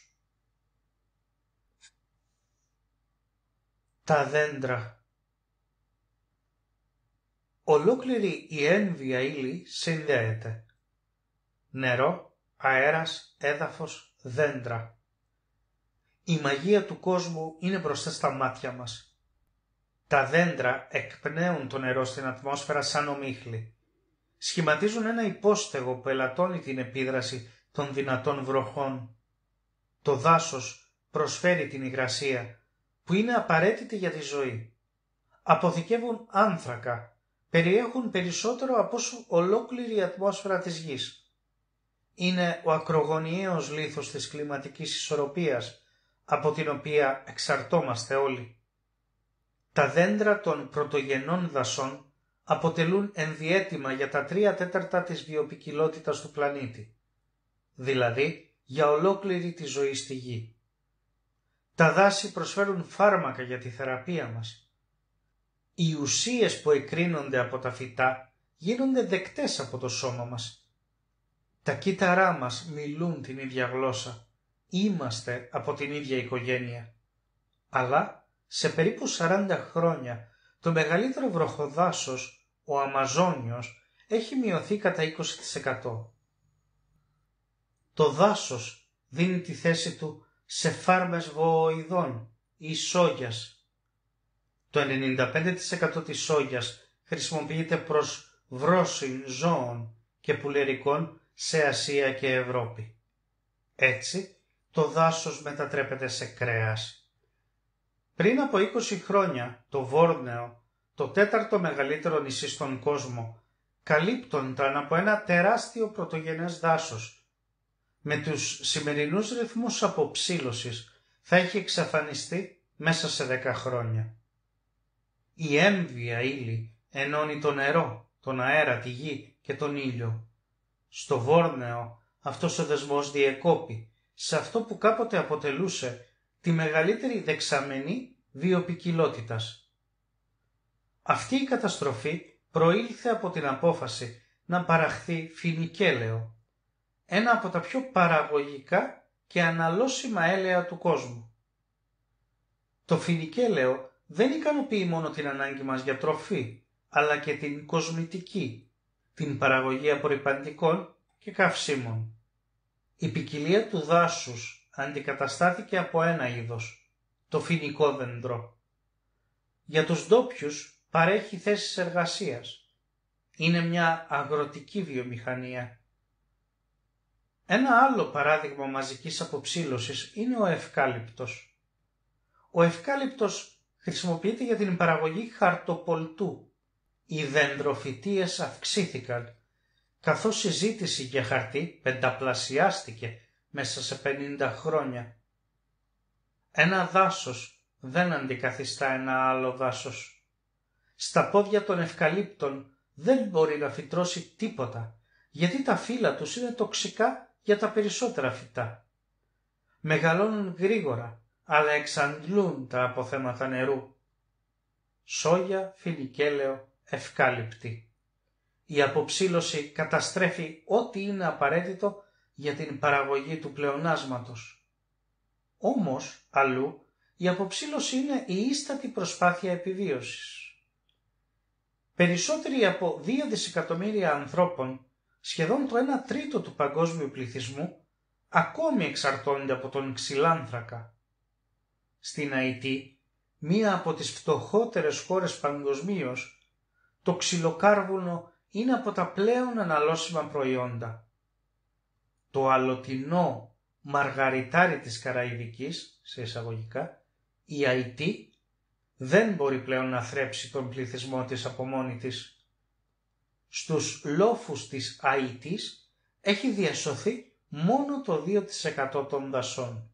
Τα δέντρα. Ολόκληρη η έμβια ύλη συνδέεται. Νερό, αέρας, έδαφος, δέντρα. Η μαγεία του κόσμου είναι μπροστά στα μάτια μας. Τα δέντρα εκπνέουν το νερό στην ατμόσφαιρα σαν ομίχλη. Σχηματίζουν ένα υπόστεγο που ελαττώνει την επίδραση των δυνατών βροχών. Το δάσος προσφέρει την υγρασία που είναι απαραίτητη για τη ζωή. Αποθηκεύουν άνθρακα, περιέχουν περισσότερο από όσο ολόκληρη η ατμόσφαιρα της γης. Είναι ο ακρογωνιαίος λίθος της κλιματικής ισορροπίας, από την οποία εξαρτώμαστε όλοι. Τα δέντρα των πρωτογενών δασών αποτελούν ενδιαίτημα για τα τρία τέταρτα της βιοποικιλότητας του πλανήτη, δηλαδή για ολόκληρη τη ζωή στη γη. Τα δάση προσφέρουν φάρμακα για τη θεραπεία μας. Οι ουσίες που εκρίνονται από τα φυτά γίνονται δεκτές από το σώμα μας. Τα κύτταρά μας μιλούν την ίδια γλώσσα. Είμαστε από την ίδια οικογένεια. Αλλά σε περίπου σαράντα χρόνια το μεγαλύτερο βροχοδάσος, ο Αμαζόνιος, έχει μειωθεί κατά είκοσι τοις εκατό. Το δάσος δίνει τη θέση του σε φάρμες βοοειδών ή σόγιας. Το ενενήντα πέντε τοις εκατό της σόγιας χρησιμοποιείται προς βρόσιν ζώων και πουλερικών σε Ασία και Ευρώπη. Έτσι, το δάσος μετατρέπεται σε κρέας. Πριν από είκοσι χρόνια, το Βόρνεο, το τέταρτο μεγαλύτερο νησί στον κόσμο, καλύπτονταν από ένα τεράστιο πρωτογενές δάσος. Με τους σημερινούς ρυθμούς αποψήλωσης θα έχει εξαφανιστεί μέσα σε δέκα χρόνια. Η έμβια ύλη ενώνει το νερό, τον αέρα, τη γη και τον ήλιο. Στο Βόρνεο αυτός ο δεσμός διεκόπη σε αυτό που κάποτε αποτελούσε τη μεγαλύτερη δεξαμενή βιοποικιλότητας. Αυτή η καταστροφή προήλθε από την απόφαση να παραχθεί φινικέλαιο, ένα από τα πιο παραγωγικά και αναλώσιμα έλαια του κόσμου. Το φινικέλαιο δεν ικανοποιεί μόνο την ανάγκη μας για τροφή, αλλά και την κοσμητική, την παραγωγή απορρυπαντικών και καυσίμων. Η ποικιλία του δάσους αντικαταστάθηκε από ένα είδος, το φοινικό δέντρο. Για τους ντόπιους παρέχει θέσεις εργασίας. Είναι μια αγροτική βιομηχανία. Ένα άλλο παράδειγμα μαζικής αποψήλωσης είναι ο ευκάλυπτος. Ο ευκάλυπτος χρησιμοποιείται για την παραγωγή χαρτοπολτού. Οι δεντροφυτείες αυξήθηκαν, καθώς η ζήτηση για χαρτί πενταπλασιάστηκε μέσα σε πενήντα χρόνια. Ένα δάσος δεν αντικαθιστά ένα άλλο δάσος. Στα πόδια των ευκαλύπτων δεν μπορεί να φυτρώσει τίποτα, γιατί τα φύλλα τους είναι τοξικά για τα περισσότερα φυτά. Μεγαλώνουν γρήγορα, αλλά εξαντλούν τα αποθέματα νερού. Σόγια, φινικέλαιο, ευκάλυπτη. Η αποψήλωση καταστρέφει ό,τι είναι απαραίτητο για την παραγωγή του πλεονάσματος. Όμως, αλλού, η αποψήλωση είναι η ίστατη προσπάθεια επιβίωσης. Περισσότεροι από δύο δισεκατομμύρια ανθρώπων, σχεδόν το ένα τρίτο του παγκόσμιου πληθυσμού, ακόμη εξαρτώνται από τον ξυλάνθρακα. Στην Αϊτή, μία από τις φτωχότερες χώρες παγκοσμίως, το ξυλοκάρβουνο είναι από τα πλέον αναλώσιμα προϊόντα. Το αλωτινό μαργαριτάρι της Καραϊβικής, σε εισαγωγικά, η Αϊτή, δεν μπορεί πλέον να θρέψει τον πληθυσμό της από μόνη της. Στους λόφους της Αϊτής έχει διασωθεί μόνο το δύο τοις εκατό των δασών.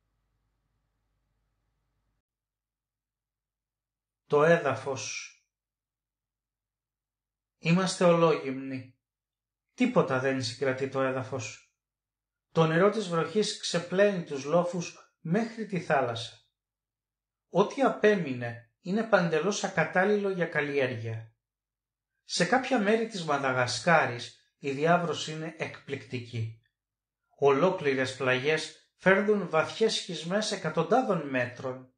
Το έδαφος. Είμαστε ολόγυμνοι. Τίποτα δεν συγκρατεί το έδαφος. Το νερό της βροχής ξεπλένει τους λόφους μέχρι τη θάλασσα. Ό,τι απέμεινε είναι παντελώς ακατάλληλο για καλλιέργεια. Σε κάποια μέρη της Μαδαγασκάρης η διάβρωση είναι εκπληκτική. Ολόκληρες πλαγιές φέρνουν βαθιές σχισμές εκατοντάδων μέτρων.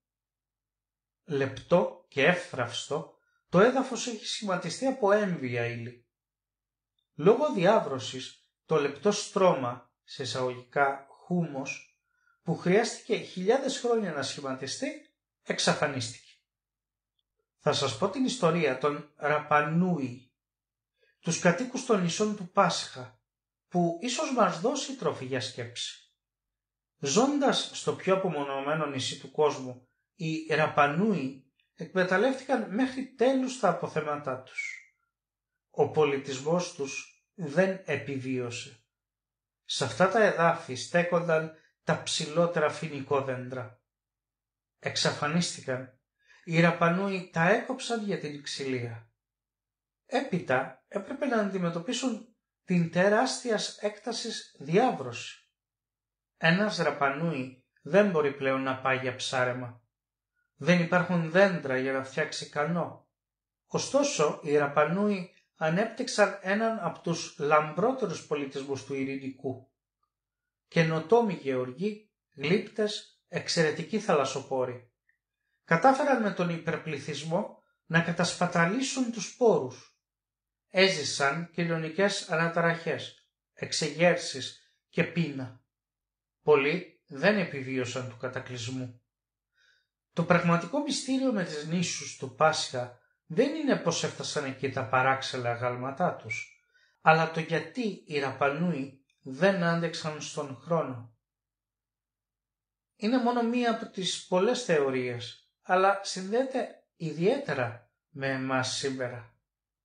Λεπτό και εύθραυστο, το έδαφος έχει σχηματιστεί από έμβια ύλη. Λόγω διάβρωσης, το λεπτό στρώμα, σε εισαγωγικά χούμος, που χρειάστηκε χιλιάδες χρόνια να σχηματιστεί, εξαφανίστηκε. Θα σας πω την ιστορία των Ραπανούι, τους κατοίκους των νησών του Πάσχα, που ίσως μας δώσει τροφή για σκέψη. Ζώντας στο πιο απομονωμένο νησί του κόσμου, οι Ραπανούι εκμεταλλεύτηκαν μέχρι τέλους τα αποθέματά τους. Ο πολιτισμός τους δεν επιβίωσε. Σε αυτά τα εδάφη στέκονταν τα ψηλότερα φοινικόδεντρα. Εξαφανίστηκαν. Οι Ραπανούι τα έκοψαν για την ξυλία. Έπειτα έπρεπε να αντιμετωπίσουν την τεράστιας έκτασης διάβρωση. Ένας Ραπανούι δεν μπορεί πλέον να πάει για ψάρεμα. Δεν υπάρχουν δέντρα για να φτιάξει κανό. Ωστόσο, οι Ραπανούι ανέπτυξαν έναν από τους λαμπρότερους πολιτισμούς του Ειρηνικού. Καινοτόμοι γεωργοί, γλύπτες, εξαιρετικοί θαλασσοπόροι. Κατάφεραν με τον υπερπληθυσμό να κατασπαταλήσουν τους σπόρους. Έζησαν κοινωνικές αναταραχές, εξεγέρσεις και πείνα. Πολλοί δεν επιβίωσαν του κατακλυσμού. Το πραγματικό μυστήριο με τις νήσους του Πάσχα δεν είναι πως έφτασαν εκεί τα παράξελα αγάλματά τους, αλλά το γιατί οι Ραπανούι δεν άντεξαν στον χρόνο. Είναι μόνο μία από τις πολλές θεωρίες, αλλά συνδέεται ιδιαίτερα με εμάς σήμερα.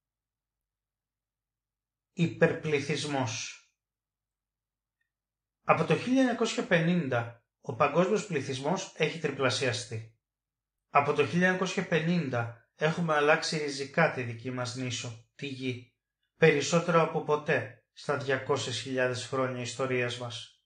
Υπερπληθυσμός. Από το χίλια εννιακόσια πενήντα ο παγκόσμιος πληθυσμός έχει τριπλασιαστεί. Από το χίλια εννιακόσια πενήντα έχουμε αλλάξει ριζικά τη δική μας νήσο, τη γη, περισσότερο από ποτέ στα διακόσιες χιλιάδες χρόνια ιστορίας μας.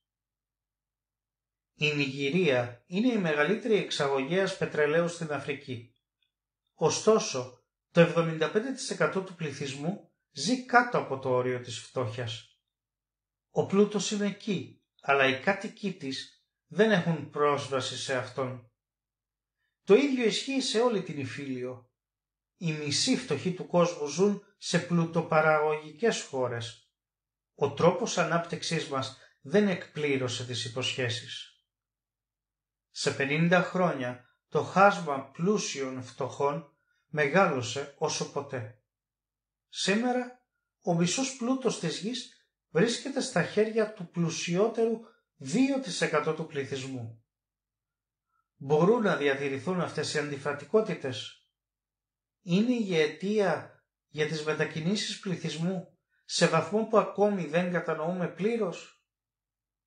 Η Νιγηρία είναι η μεγαλύτερη εξαγωγέας πετρελαίου στην Αφρική. Ωστόσο, το εβδομήντα πέντε τοις εκατό του πληθυσμού ζει κάτω από το όριο της φτώχειας. Ο πλούτος είναι εκεί, αλλά οι κάτοικοι της δεν έχουν πρόσβαση σε αυτόν. Το ίδιο ισχύει σε όλη την Ιφίλιο. Οι μισοί φτωχοί του κόσμου ζουν σε πλουτοπαραγωγικές χώρες. Ο τρόπος ανάπτυξής μας δεν εκπλήρωσε τις υποσχέσεις. Σε πενήντα χρόνια το χάσμα πλούσιων φτωχών μεγάλωσε όσο ποτέ. Σήμερα ο μισός πλούτος της γης βρίσκεται στα χέρια του πλουσιότερου δύο τοις εκατό του πληθυσμού. Μπορούν να διατηρηθούν αυτές οι αντιφατικότητες? Είναι η αιτία για τις μετακινήσεις πληθυσμού σε βαθμό που ακόμη δεν κατανοούμε πλήρως?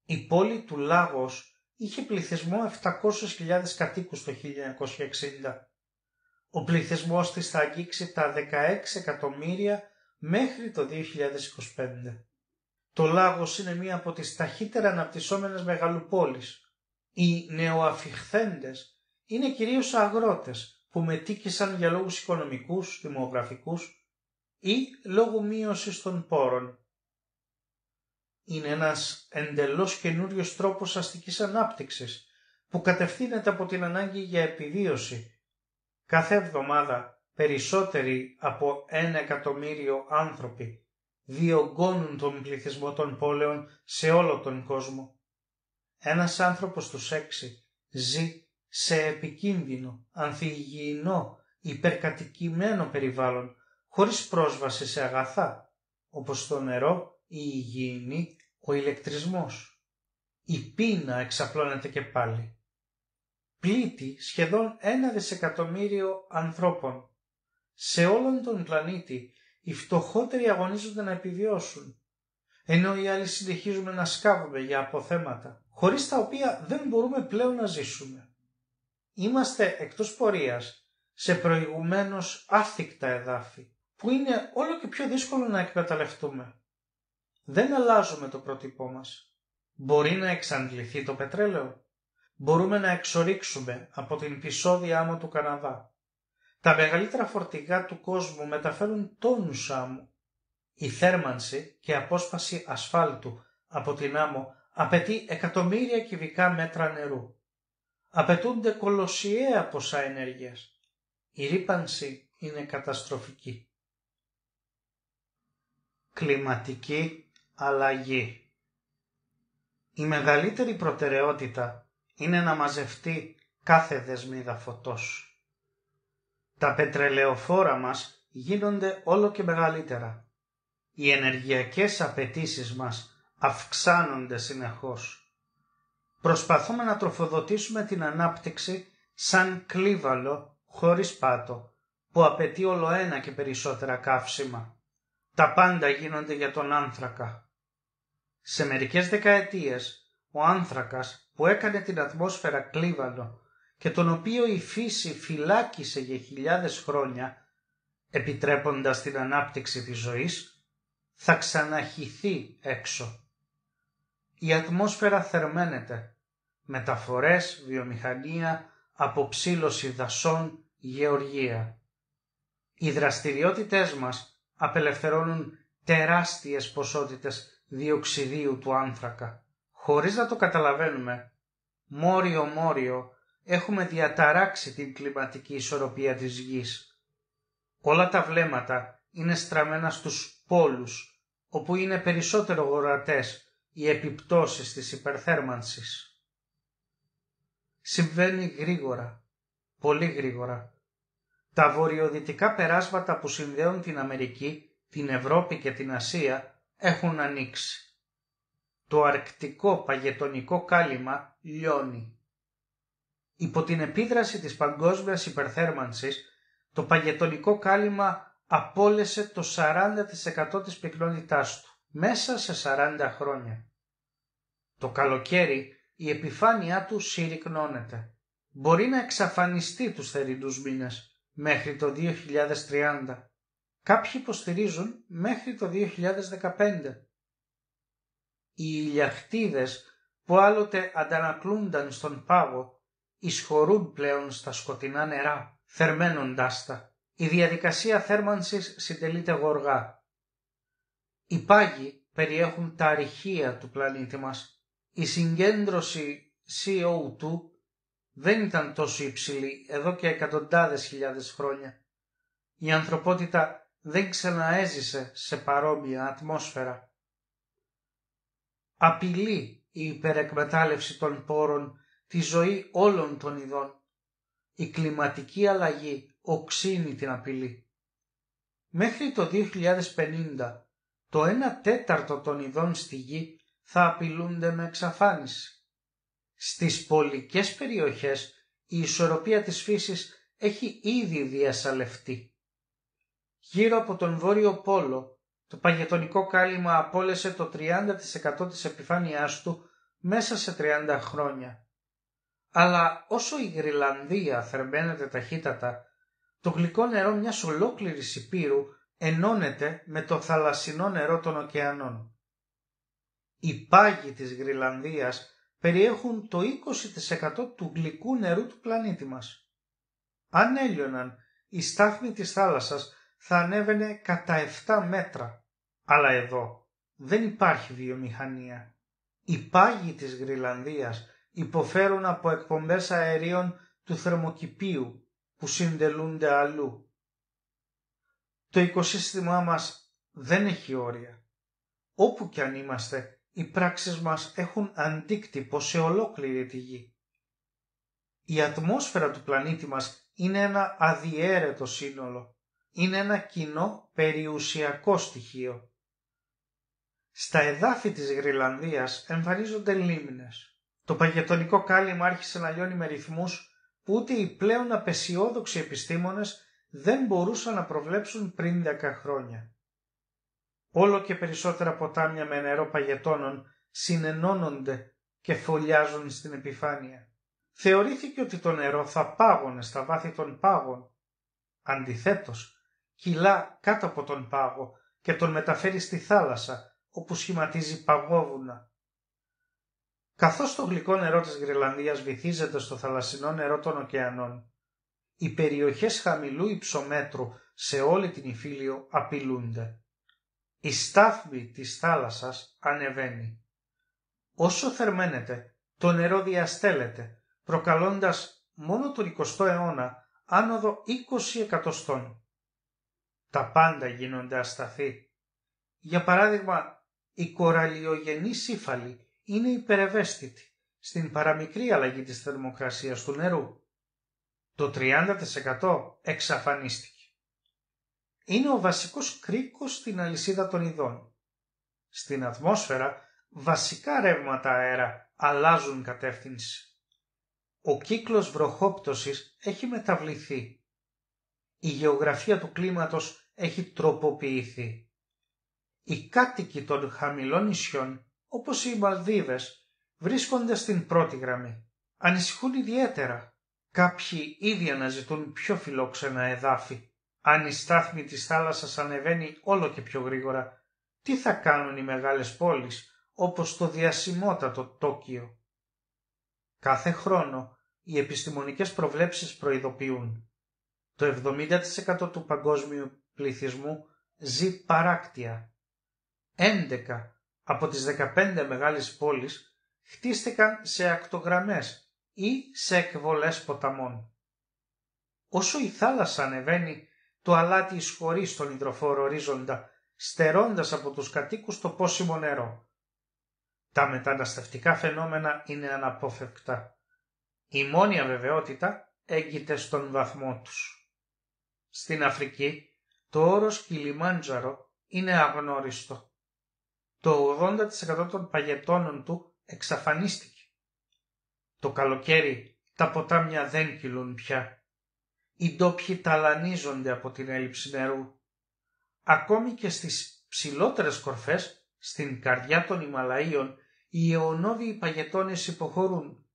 Η πόλη του Λάγος είχε πληθυσμό επτακόσιες χιλιάδες κατοίκους το χίλια εννιακόσια εξήντα. Ο πληθυσμός της θα αγγίξει τα δεκαέξι εκατομμύρια μέχρι το δύο χιλιάδες είκοσι πέντε. Το Λάγος είναι μία από τις ταχύτερα αναπτυσσόμενες μεγαλοπόλεις. Οι νεοαφιχθέντες είναι κυρίως αγρότες που μετήκησαν για λόγους οικονομικούς, δημογραφικούς ή λόγω μείωσης των πόρων. Είναι ένας εντελώς καινούριος τρόπος αστικής ανάπτυξης που κατευθύνεται από την ανάγκη για επιβίωση. Κάθε εβδομάδα περισσότεροι από ένα εκατομμύριο άνθρωποι διωγγώνουν τον πληθυσμό των πόλεων σε όλο τον κόσμο. Ένας άνθρωπος στους έξι ζει σε επικίνδυνο, ανθυγιεινό, υπερκατοικημένο περιβάλλον, χωρίς πρόσβαση σε αγαθά, όπως το νερό, η υγιεινή, ο ηλεκτρισμός. Η πείνα εξαπλώνεται και πάλι. Πλήττει σχεδόν ένα δισεκατομμύριο ανθρώπων. Σε όλον τον πλανήτη οι φτωχότεροι αγωνίζονται να επιβιώσουν, ενώ οι άλλοι συνεχίζουμε να σκάβουμε για αποθέματα, χωρίς τα οποία δεν μπορούμε πλέον να ζήσουμε. Είμαστε εκτός πορείας σε προηγουμένως άθικτα εδάφη, που είναι όλο και πιο δύσκολο να εκμεταλλευτούμε. Δεν αλλάζουμε το πρότυπό μας. Μπορεί να εξαντληθεί το πετρέλαιο. Μπορούμε να εξορίξουμε από την πισώδη άμμο του Καναδά. Τα μεγαλύτερα φορτηγά του κόσμου μεταφέρουν τόνους άμμου. Η θέρμανση και απόσπαση ασφάλτου από την άμμο απαιτεί εκατομμύρια κυβικά μέτρα νερού. Απαιτούνται κολοσιαία ποσά ενέργειας. Η ρύπανση είναι καταστροφική. Κλιματική αλλαγή. Η μεγαλύτερη προτεραιότητα είναι να μαζευτεί κάθε δεσμίδα φωτός. Τα πετρελαιοφόρα μας γίνονται όλο και μεγαλύτερα. Οι ενεργειακές απαιτήσεις μας αυξάνονται συνεχώς. Προσπαθούμε να τροφοδοτήσουμε την ανάπτυξη σαν κλίβαλο χωρίς πάτο, που απαιτεί όλο ένα και περισσότερα καύσιμα. Τα πάντα γίνονται για τον άνθρακα. Σε μερικές δεκαετίες, ο άνθρακας που έκανε την ατμόσφαιρα κλίβαλο και τον οποίο η φύση φυλάκισε για χιλιάδες χρόνια, επιτρέποντας την ανάπτυξη της ζωής, θα ξαναχυθεί έξω. Η ατμόσφαιρα θερμαίνεται. Μεταφορές, βιομηχανία, αποψήλωση δασών, γεωργία. Οι δραστηριότητές μας απελευθερώνουν τεράστιες ποσότητες διοξιδίου του άνθρακα. Χωρίς να το καταλαβαίνουμε, μόριο-μόριο έχουμε διαταράξει την κλιματική ισορροπία της γης. Όλα τα βλέμματα είναι στραμμένα στους πόλους, όπου είναι περισσότερο ορατές οι επιπτώσεις της υπερθέρμανσης. Συμβαίνει γρήγορα, πολύ γρήγορα. Τα βορειοδυτικά περάσματα που συνδέουν την Αμερική, την Ευρώπη και την Ασία έχουν ανοίξει. Το αρκτικό παγετονικό κάλυμα λιώνει. Υπό την επίδραση της παγκόσμιας υπερθέρμανσης, το παγετονικό κάλυμα απόλυσε το σαράντα τοις εκατό της πυκνότητάς του μέσα σε σαράντα χρόνια. Το καλοκαίρι η επιφάνειά του συρρυκνώνεται. Μπορεί να εξαφανιστεί τους θερινούς μήνες μέχρι το δύο χιλιάδες τριάντα. Κάποιοι υποστηρίζουν μέχρι το δύο χιλιάδες δεκαπέντε. Οι ηλιακτίδες που άλλοτε αντανακλούνταν στον πάγο εισχωρούν πλέον στα σκοτεινά νερά, θερμαίνοντάς τα. Η διαδικασία θέρμανσης συντελείται γοργά. Οι πάγοι περιέχουν τα αρχεία του πλανήτη μας. Η συγκέντρωση σι ο δύο δεν ήταν τόσο υψηλή εδώ και εκατοντάδες χιλιάδες χρόνια. Η ανθρωπότητα δεν ξαναέζησε σε παρόμοια ατμόσφαιρα. Απειλεί η υπερεκμετάλλευση των πόρων τη ζωή όλων των ειδών. Η κλιματική αλλαγή οξύνει την απειλή. Μέχρι το δύο χιλιάδες πενήντα το ένα τέταρτο των ειδών στη γη θα απειλούνται με εξαφάνιση. Στις πολικές περιοχές η ισορροπία της φύσης έχει ήδη διασαλευτεί. Γύρω από τον Βόρειο Πόλο το παγετονικό κάλυμα απόλυσε το τριάντα τοις εκατό της επιφάνειάς του μέσα σε τριάντα χρόνια. Αλλά όσο η Γροιλανδία θερμαίνεται ταχύτατα, το γλυκό νερό μιας ολόκληρης υπήρου ενώνεται με το θαλασσινό νερό των ωκεανών. Οι πάγοι της Γροιλανδίας περιέχουν το είκοσι τοις εκατό του γλυκού νερού του πλανήτη μας. Αν έλειωναν, η στάθμη της θάλασσας θα ανέβαινε κατά επτά μέτρα. Αλλά εδώ δεν υπάρχει βιομηχανία. Οι πάγοι της Γροιλανδίας υποφέρουν από εκπομπές αερίων του θερμοκηπίου που συντελούνται αλλού. Το οικοσύστημά μας δεν έχει όρια. Όπου κι αν είμαστε, οι πράξεις μας έχουν αντίκτυπο σε ολόκληρη τη γη. Η ατμόσφαιρα του πλανήτη μας είναι ένα αδιέρετο σύνολο. Είναι ένα κοινό περιουσιακό στοιχείο. Στα εδάφη της Γροιλανδίας εμφανίζονται λίμνες. Το παγετονικό κάλυμα άρχισε να λιώνει με ρυθμούς που ούτε οι πλέον απεσιόδοξοι επιστήμονες δεν μπορούσαν να προβλέψουν πριν δέκα χρόνια. Όλο και περισσότερα ποτάμια με νερό παγετώνων συνενώνονται και φωλιάζουν στην επιφάνεια. Θεωρήθηκε ότι το νερό θα πάγωνε στα βάθη των πάγων. Αντιθέτως, κυλά κάτω από τον πάγο και τον μεταφέρει στη θάλασσα, όπου σχηματίζει παγόβουνα. Καθώς το γλυκό νερό της Γροιλανδίας βυθίζεται στο θαλασσινό νερό των ωκεανών, οι περιοχές χαμηλού υψομέτρου σε όλη την Ιφίλιο απειλούνται. Η στάθμη της θάλασσας ανεβαίνει. Όσο θερμαίνεται, το νερό διαστέλλεται, προκαλώντας μόνο τον εικοστό αιώνα άνοδο είκοσι εκατοστών. Τα πάντα γίνονται ασταθή. Για παράδειγμα, η κοραλιογενής ύφαλη είναι υπερευαίσθητη στην παραμικρή αλλαγή της θερμοκρασίας του νερού. Το τριάντα τοις εκατό εξαφανίστηκε. Είναι ο βασικός κρίκος στην αλυσίδα των ειδών. Στην ατμόσφαιρα, βασικά ρεύματα αέρα αλλάζουν κατεύθυνση. Ο κύκλος βροχόπτωσης έχει μεταβληθεί. Η γεωγραφία του κλίματος έχει τροποποιηθεί. Οι κάτοικοι των χαμηλών νησιών, όπως οι Μαλδίβες, βρίσκονται στην πρώτη γραμμή. Ανησυχούν ιδιαίτερα. Κάποιοι ήδη αναζητούν πιο φιλόξενα εδάφη. Αν η στάθμη της θάλασσας ανεβαίνει όλο και πιο γρήγορα, τι θα κάνουν οι μεγάλες πόλεις, όπως το διασημότατο Τόκιο? Κάθε χρόνο οι επιστημονικές προβλέψεις προειδοποιούν. Το εβδομήντα τοις εκατό του παγκόσμιου πληθυσμού ζει παράκτια. έντεκα από τις δεκαπέντε μεγάλες πόλεις χτίστηκαν σε ακτογραμμές ή σε εκβολές ποταμών. Όσο η θάλασσα ανεβαίνει, το αλάτι εισχωρεί στον υδροφόρο ορίζοντα, στερώντας από τους κατοίκους το πόσιμο νερό. Τα μεταναστευτικά φαινόμενα είναι αναπόφευκτα. Η μόνη αβεβαιότητα έγκυται στον βαθμό τους. Στην Αφρική, το όρος Κιλιμάντζαρο είναι αγνώριστο. Το ογδόντα τοις εκατό των παγετώνων του εξαφανίστηκε. Το καλοκαίρι τα ποτάμια δεν κυλούν πια. Οι ντόπιοι ταλανίζονται από την έλλειψη νερού. Ακόμη και στις ψηλότερες κορφές, στην καρδιά των Ιμαλαίων, οι αιωνόβιοι παγετώνες υποχωρούν.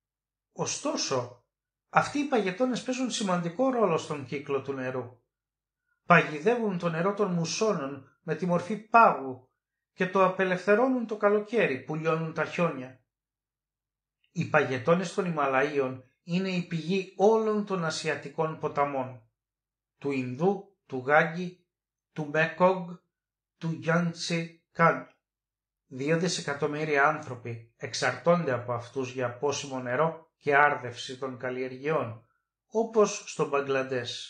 Ωστόσο, αυτοί οι παγετώνες παίζουν σημαντικό ρόλο στον κύκλο του νερού. Παγιδεύουν το νερό των μουσώνων με τη μορφή πάγου και το απελευθερώνουν το καλοκαίρι που λιώνουν τα χιόνια. Οι παγετώνες των Ιμαλαίων είναι η πηγή όλων των ασιατικών ποταμών, του Ινδού, του Γάγκη, του Μέκογκ, του Γιάντσι Καντ. Δύο δισεκατομμύρια άνθρωποι εξαρτώνται από αυτούς για πόσιμο νερό και άρδευση των καλλιεργειών, όπως στο Μπαγκλαντές.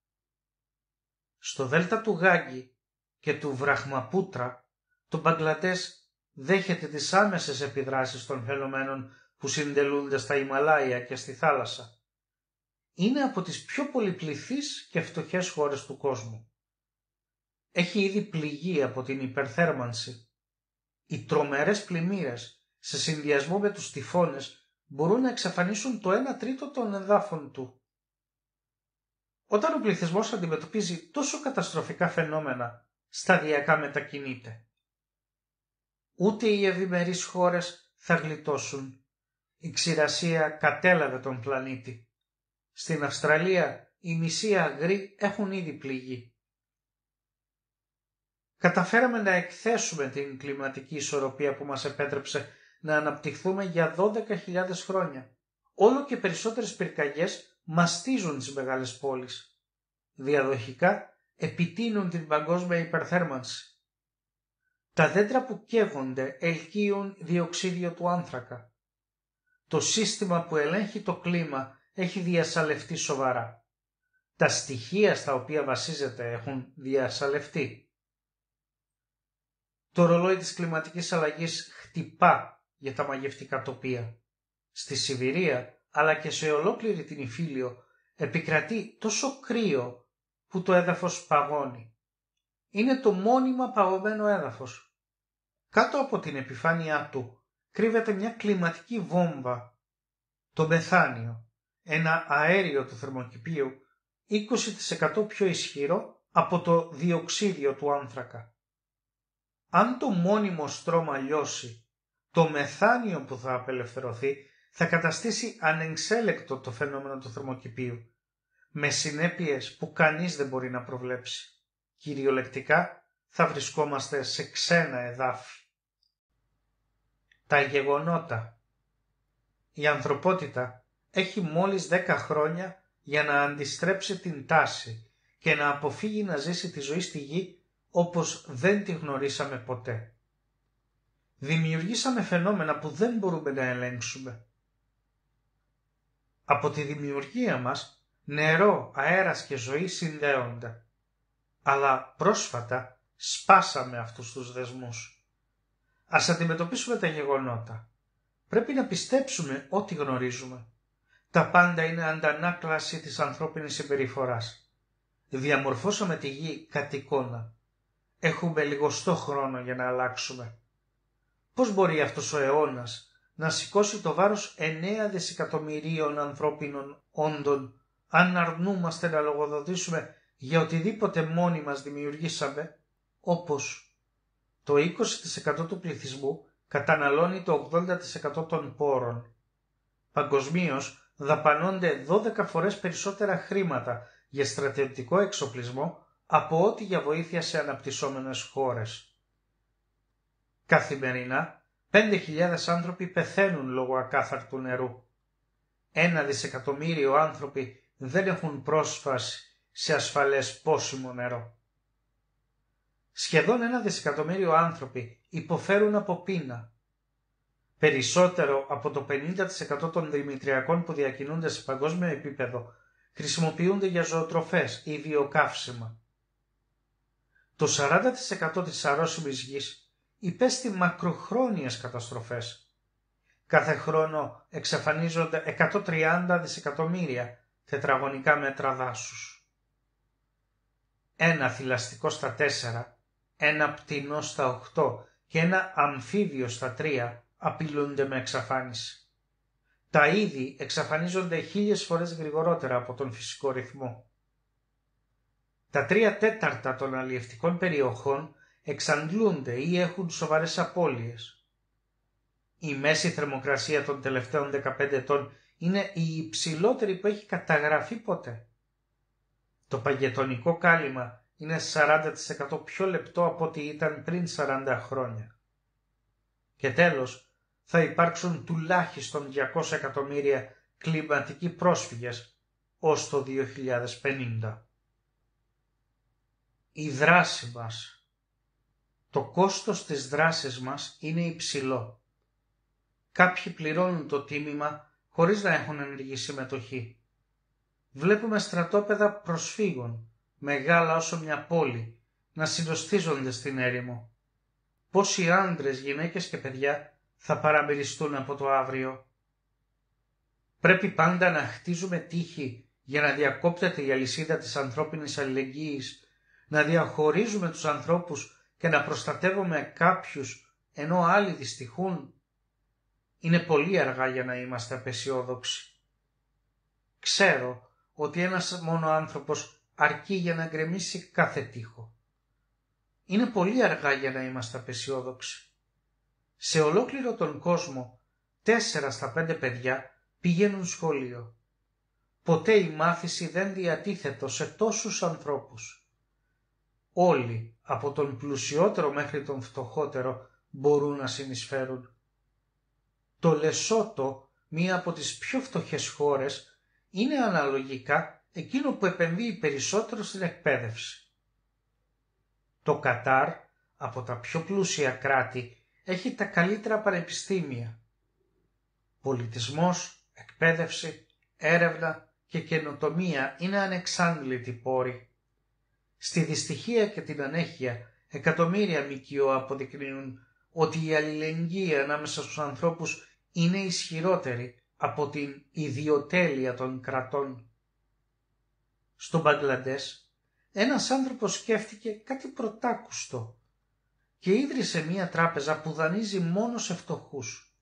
Στο δέλτα του Γάγκη και του Βραχμαπούτρα, το Μπαγκλαντές δέχεται τις άμεσες επιδράσεις των φαινομένων που συντελούνται στα Ιμαλάια και στη θάλασσα. Είναι από τις πιο πολυπληθείς και φτωχές χώρες του κόσμου. Έχει ήδη πληγεί από την υπερθέρμανση. Οι τρομερές πλημμύρες, σε συνδυασμό με τους τυφώνες, μπορούν να εξαφανίσουν το ένα τρίτο των εδάφων του. Όταν ο πληθυσμός αντιμετωπίζει τόσο καταστροφικά φαινόμενα, σταδιακά μετακινείται. Ούτε οι ευημερείς χώρες θα γλιτώσουν. Η ξηρασία κατέλαβε τον πλανήτη. Στην Αυστραλία οι μισοί αγροί έχουν ήδη πληγεί. Καταφέραμε να εκθέσουμε την κλιματική ισορροπία που μας επέτρεψε να αναπτυχθούμε για δώδεκα χιλιάδες χρόνια. Όλο και περισσότερες πυρκαγιές μαστίζουν τις μεγάλες πόλεις. Διαδοχικά επιτείνουν την παγκόσμια υπερθέρμανση. Τα δέντρα που καίγονται ελκύουν διοξίδιο του άνθρακα. Το σύστημα που ελέγχει το κλίμα έχει διασαλευτεί σοβαρά. Τα στοιχεία στα οποία βασίζεται έχουν διασαλευτεί. Το ρολόι της κλιματικής αλλαγής χτυπά για τα μαγευτικά τοπία. Στη Σιβηρία αλλά και σε ολόκληρη την Ιφίλιο επικρατεί τόσο κρύο που το έδαφος παγώνει. Είναι το μόνιμα παγωμένο έδαφος. Κάτω από την επιφάνειά του κρύβεται μια κλιματική βόμβα, το μεθάνιο, ένα αέριο του θερμοκηπίου είκοσι τοις εκατό πιο ισχυρό από το διοξίδιο του άνθρακα. Αν το μόνιμο στρώμα λιώσει, το μεθάνιο που θα απελευθερωθεί θα καταστήσει ανεξέλεκτο το φαινόμενο του θερμοκηπίου, με συνέπειες που κανείς δεν μπορεί να προβλέψει. Κυριολεκτικά θα βρισκόμαστε σε ξένα εδάφη. Τα γεγονότα. Η ανθρωπότητα έχει μόλις δέκα χρόνια για να αντιστρέψει την τάση και να αποφύγει να ζήσει τη ζωή στη γη όπως δεν τη γνωρίσαμε ποτέ. Δημιουργήσαμε φαινόμενα που δεν μπορούμε να ελέγξουμε. Από τη δημιουργία μας, νερό, αέρας και ζωή συνδέονται. Αλλά πρόσφατα σπάσαμε αυτούς τους δεσμούς. Ας αντιμετωπίσουμε τα γεγονότα. Πρέπει να πιστέψουμε ό,τι γνωρίζουμε. Τα πάντα είναι αντανάκλαση της ανθρώπινης συμπεριφοράς. Διαμορφώσαμε τη γη κατ' εικόνα. Έχουμε λιγοστό χρόνο για να αλλάξουμε. Πώς μπορεί αυτός ο αιώνας να σηκώσει το βάρος εννέα δισεκατομμυρίων ανθρώπινων όντων αν αρνούμαστε να λογοδοτήσουμε για οτιδήποτε μόνοι μας δημιουργήσαμε, όπως το είκοσι τοις εκατό του πληθυσμού καταναλώνει το ογδόντα τοις εκατό των πόρων. Παγκοσμίως δαπανώνται δώδεκα φορές περισσότερα χρήματα για στρατιωτικό εξοπλισμό από ό,τι για βοήθεια σε αναπτυσσόμενες χώρες. Καθημερινά πέντε χιλιάδες άνθρωποι πεθαίνουν λόγω ακάθαρτου νερού. Ένα δισεκατομμύριο άνθρωποι δεν έχουν πρόσβαση σε ασφαλές πόσιμο νερό. Σχεδόν ένα δισεκατομμύριο άνθρωποι υποφέρουν από πείνα. Περισσότερο από το πενήντα τοις εκατό των δημητριακών που διακινούνται σε παγκόσμιο επίπεδο χρησιμοποιούνται για ζωοτροφές ή βιοκαύσιμα. Το σαράντα τοις εκατό της αρρώσιμης γης υπέστη μακροχρόνιες καταστροφές. Κάθε χρόνο εξαφανίζονται εκατόν τριάντα δισεκατομμύρια τετραγωνικά μέτρα δάσους. Ένα θηλαστικό στα τέσσερα, ένα πτηνό στα οκτώ και ένα αμφίβιο στα τρία απειλούνται με εξαφάνιση. Τα είδη εξαφανίζονται χίλιες φορές γρηγορότερα από τον φυσικό ρυθμό. Τα τρία τέταρτα των αλλιευτικών περιοχών εξαντλούνται ή έχουν σοβαρές απώλειες. Η μέση θερμοκρασία των τελευταίων δεκαπέντε ετών είναι η υψηλότερη που έχει καταγραφεί ποτέ. Το παγετονικό κάλυμα είναι σαράντα τοις εκατό πιο λεπτό από ό,τι ήταν πριν σαράντα χρόνια. Και τέλος, θα υπάρξουν τουλάχιστον διακόσια εκατομμύρια κλιματικοί πρόσφυγες ως το δύο χιλιάδες πενήντα. Η δράση μας. Το κόστος της δράσης μας είναι υψηλό. Κάποιοι πληρώνουν το τίμημα χωρίς να έχουν ενεργή συμμετοχή. Βλέπουμε στρατόπεδα προσφύγων, μεγάλα όσο μια πόλη, να συνοστίζονται στην έρημο. Πόσοι άντρες, γυναίκες και παιδιά θα παραμεριστούν από το αύριο. Πρέπει πάντα να χτίζουμε τείχη για να διακόπτεται η αλυσίδα της ανθρώπινης αλληλεγγύης, να διαχωρίζουμε τους ανθρώπους και να προστατεύουμε κάποιους ενώ άλλοι δυστυχούν. Είναι πολύ αργά για να είμαστε απεσιόδοξοι. Ξέρω ότι ένας μόνο άνθρωπος αρκεί για να γκρεμίσει κάθε τείχο. Είναι πολύ αργά για να είμαστε απεσιόδοξοι. Σε ολόκληρο τον κόσμο, τέσσερα στα πέντε παιδιά πηγαίνουν σχολείο. Ποτέ η μάθηση δεν διατίθετο σε τόσους ανθρώπους. Όλοι, από τον πλουσιότερο μέχρι τον φτωχότερο, μπορούν να συνεισφέρουν. Το Λεσότο, μία από τις πιο φτωχές χώρες, είναι αναλογικά εκείνο που επενδύει περισσότερο στην εκπαίδευση. Το Κατάρ, από τα πιο πλούσια κράτη, έχει τα καλύτερα πανεπιστήμια. Πολιτισμός, εκπαίδευση, έρευνα και καινοτομία είναι ανεξάντλητοι πόροι. Στη δυστυχία και την ανέχεια, εκατομμύρια ΜΚΟ αποδεικνύουν ότι η αλληλεγγύη ανάμεσα στους ανθρώπους είναι ισχυρότερη από την ιδιοτέλεια των κρατών. Στο Μπαγκλαντές, ένας άνθρωπος σκέφτηκε κάτι πρωτάκουστο και ίδρυσε μία τράπεζα που δανείζει μόνο σε φτωχούς.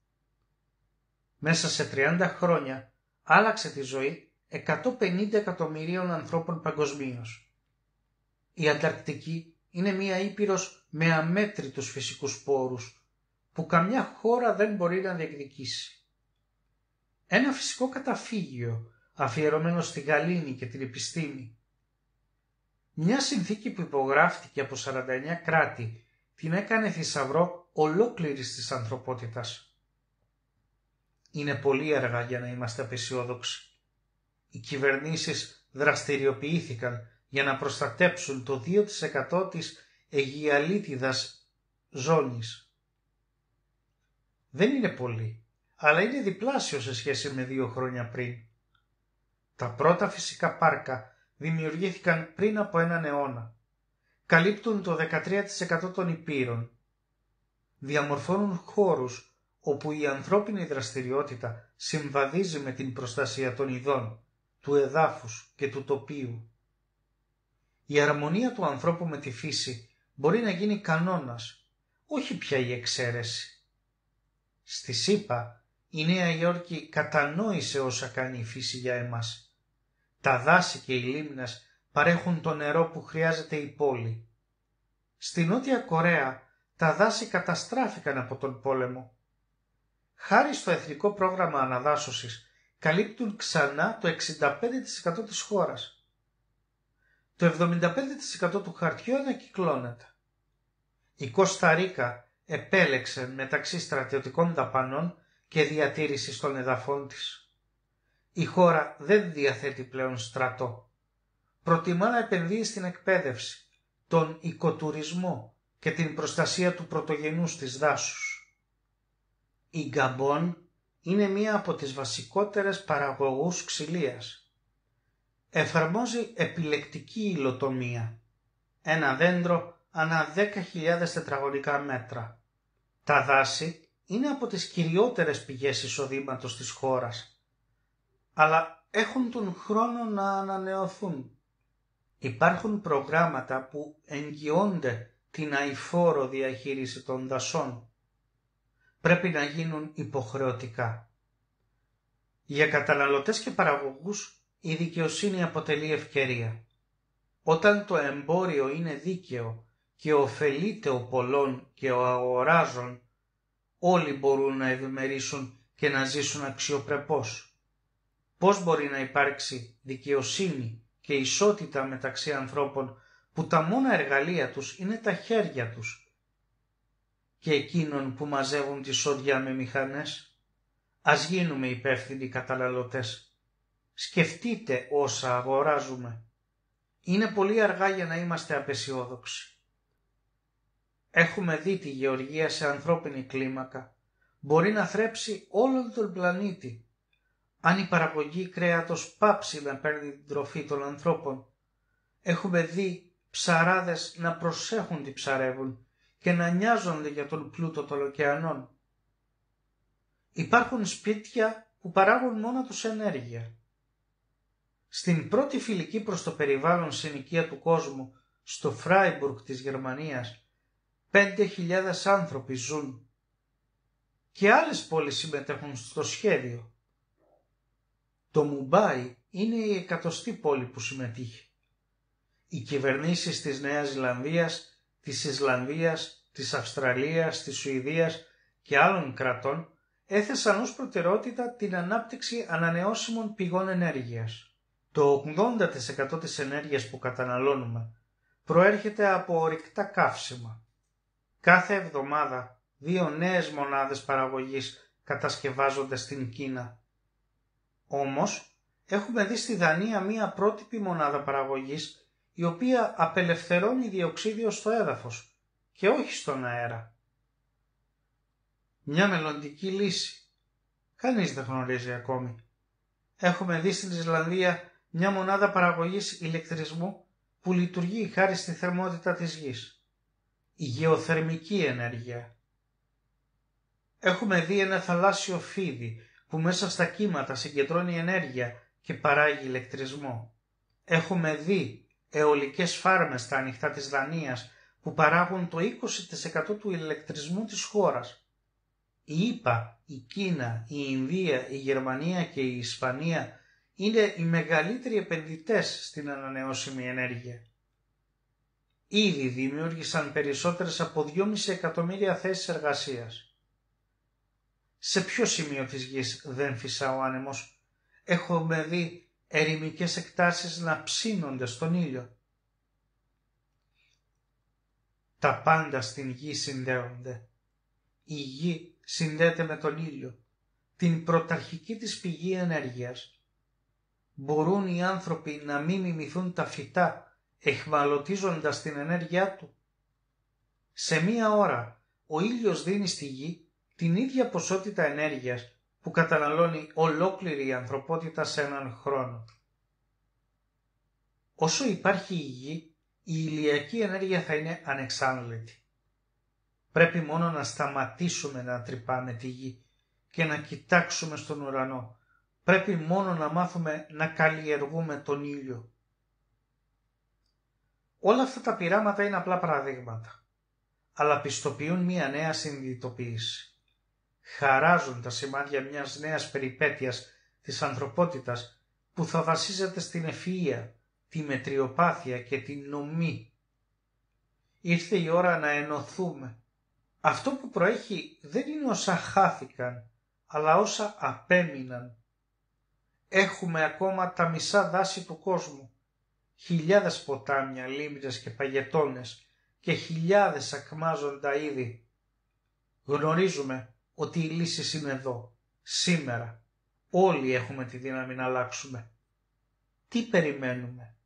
Μέσα σε τριάντα χρόνια άλλαξε τη ζωή εκατόν πενήντα εκατομμυρίων ανθρώπων παγκοσμίως. Η Ανταρκτική είναι μία ήπειρος με αμέτρητους φυσικούς πόρους που καμιά χώρα δεν μπορεί να διεκδικήσει. Ένα φυσικό καταφύγιο αφιερωμένο στη γαλήνη και την επιστήμη. Μια συνθήκη που υπογράφτηκε από σαράντα εννέα κράτη την έκανε θησαυρό ολόκληρης της ανθρωπότητας. Είναι πολύ αργά για να είμαστε απεσιόδοξοι. Οι κυβερνήσεις δραστηριοποιήθηκαν για να προστατέψουν το δύο τοις εκατό της αιγιαλίτιδας ζώνης. Δεν είναι πολύ, αλλά είναι διπλάσιο σε σχέση με δύο χρόνια πριν. Τα πρώτα φυσικά πάρκα δημιουργήθηκαν πριν από έναν αιώνα. Καλύπτουν το δεκατρία τοις εκατό των υπήρων. Διαμορφώνουν χώρους όπου η ανθρώπινη δραστηριότητα συμβαδίζει με την προστασία των ειδών, του εδάφους και του τοπίου. Η αρμονία του ανθρώπου με τη φύση μπορεί να γίνει κανόνας, όχι πια η εξαίρεση. Στη ΣΥΠΑ, η Νέα Υόρκη κατανόησε όσα κάνει η φύση για εμάς. Τα δάση και οι λίμνες παρέχουν το νερό που χρειάζεται η πόλη. Στη Νότια Κορέα τα δάση καταστράφηκαν από τον πόλεμο. Χάρη στο Εθνικό Πρόγραμμα Αναδάσωσης καλύπτουν ξανά το εξήντα πέντε τοις εκατό της χώρας. Το εβδομήντα πέντε τοις εκατό του χαρτιού ανακυκλώνεται. Η Κώστα Ρίκα επέλεξε μεταξύ στρατιωτικών δαπανών και διατήρησης των εδαφών της. Η χώρα δεν διαθέτει πλέον στρατό. Προτιμά να επενδύει στην εκπαίδευση, τον οικοτουρισμό και την προστασία του πρωτογενούς της δάσους. Η Γκαμπόν είναι μία από τις βασικότερες παραγωγούς ξυλίας. Εφαρμόζει επιλεκτική υλοτομία, ένα δέντρο ανά δέκα χιλιάδες τετραγωνικά μέτρα. Τα δάση είναι από τις κυριότερες πηγές εισοδήματος της χώρας, αλλά έχουν τον χρόνο να ανανεωθούν. Υπάρχουν προγράμματα που εγγυώνται την αειφόρο διαχείριση των δασών. Πρέπει να γίνουν υποχρεωτικά. Για καταναλωτές και παραγωγούς η δικαιοσύνη αποτελεί ευκαιρία. Όταν το εμπόριο είναι δίκαιο και ωφελείται ο πολλών και ο αγοράζων, όλοι μπορούν να ευημερήσουν και να ζήσουν αξιοπρεπώς. Πώς μπορεί να υπάρξει δικαιοσύνη και ισότητα μεταξύ ανθρώπων που τα μόνα εργαλεία τους είναι τα χέρια τους και εκείνων που μαζεύουν τη σοδιά με μηχανές? Ας γίνουμε υπεύθυνοι καταναλωτές. Σκεφτείτε όσα αγοράζουμε. Είναι πολύ αργά για να είμαστε απεσιόδοξοι. Έχουμε δει τη γεωργία σε ανθρώπινη κλίμακα. Μπορεί να θρέψει όλον τον πλανήτη. Αν η παραγωγή κρέατος πάψει να παίρνει την τροφή των ανθρώπων. Έχουμε δει ψαράδες να προσέχουν τι ψαρεύουν και να νοιάζονται για τον πλούτο των ωκεανών. Υπάρχουν σπίτια που παράγουν μόνο τους ενέργεια. Στην πρώτη φιλική προς το περιβάλλον συνοικία του κόσμου, στο Φράιμπουργκ της Γερμανίας, πέντε χιλιάδες άνθρωποι ζουν και άλλες πόλεις συμμετέχουν στο σχέδιο. Το Μουμπάι είναι η εκατοστή πόλη που συμμετείχε. Οι κυβερνήσεις της Νέας Ζηλανδίας, της Ισλανδίας, της Αυστραλίας, της Σουηδίας και άλλων κρατών έθεσαν ως προτεραιότητα την ανάπτυξη ανανεώσιμων πηγών ενέργειας. Το ογδόντα τοις εκατό της ενέργειας που καταναλώνουμε προέρχεται από ορυκτά καύσιμα. Κάθε εβδομάδα δύο νέες μονάδες παραγωγής κατασκευάζονται στην Κίνα. Όμως, έχουμε δει στη Δανία μία πρότυπη μονάδα παραγωγής η οποία απελευθερώνει διοξίδιο στο έδαφος και όχι στον αέρα. Μια μελλοντική λύση. Κανείς δεν γνωρίζει ακόμη. Έχουμε δει στην Ισλανδία μια μονάδα παραγωγής ηλεκτρισμού που λειτουργεί χάρη στη θερμότητα της γης. Η γεωθερμική ενέργεια. Έχουμε δει ένα θαλάσσιο φίδι που μέσα στα κύματα συγκεντρώνει ενέργεια και παράγει ηλεκτρισμό. Έχουμε δει αιωλικές φάρμες στα ανοιχτά της Δανίας που παράγουν το είκοσι τοις εκατό του ηλεκτρισμού της χώρας. Η ΗΠΑ, η Κίνα, η Ινδία, η Γερμανία και η Ισπανία είναι οι μεγαλύτεροι επενδυτές στην ανανεώσιμη ενέργεια. Ήδη δημιούργησαν περισσότερες από δυόμισι εκατομμύρια θέσεις εργασίας. Σε ποιο σημείο της γης δεν φυσά ο άνεμος? Έχουμε δει ερημικές εκτάσεις να ψήνονται στον ήλιο. Τα πάντα στην γη συνδέονται. Η γη συνδέεται με τον ήλιο, την πρωταρχική της πηγή ενέργειας. Μπορούν οι άνθρωποι να μην μιμηθούν τα φυτά, εχμαλωτίζοντας την ενέργειά του? Σε μία ώρα ο ήλιος δίνει στη γη την ίδια ποσότητα ενέργειας που καταναλώνει ολόκληρη η ανθρωπότητα σε έναν χρόνο. Όσο υπάρχει η γη, η ηλιακή ενέργεια θα είναι ανεξάντλητη. Πρέπει μόνο να σταματήσουμε να τρυπάμε τη γη και να κοιτάξουμε στον ουρανό. Πρέπει μόνο να μάθουμε να καλλιεργούμε τον ήλιο. Όλα αυτά τα πειράματα είναι απλά παραδείγματα, αλλά πιστοποιούν μια νέα συνειδητοποίηση. Χαράζουν τα σημάδια μιας νέας περιπέτειας της ανθρωπότητας που θα βασίζεται στην ευφυΐα, τη μετριοπάθεια και την νομή. Ήρθε η ώρα να ενωθούμε. Αυτό που προέχει δεν είναι όσα χάθηκαν, αλλά όσα απέμειναν. Έχουμε ακόμα τα μισά δάση του κόσμου, χιλιάδες ποτάμια, λίμνες και παγετώνες και χιλιάδες ακμάζοντα είδη. Γνωρίζουμε ότι οι λύσεις είναι εδώ, σήμερα. Όλοι έχουμε τη δύναμη να αλλάξουμε. Τι περιμένουμε?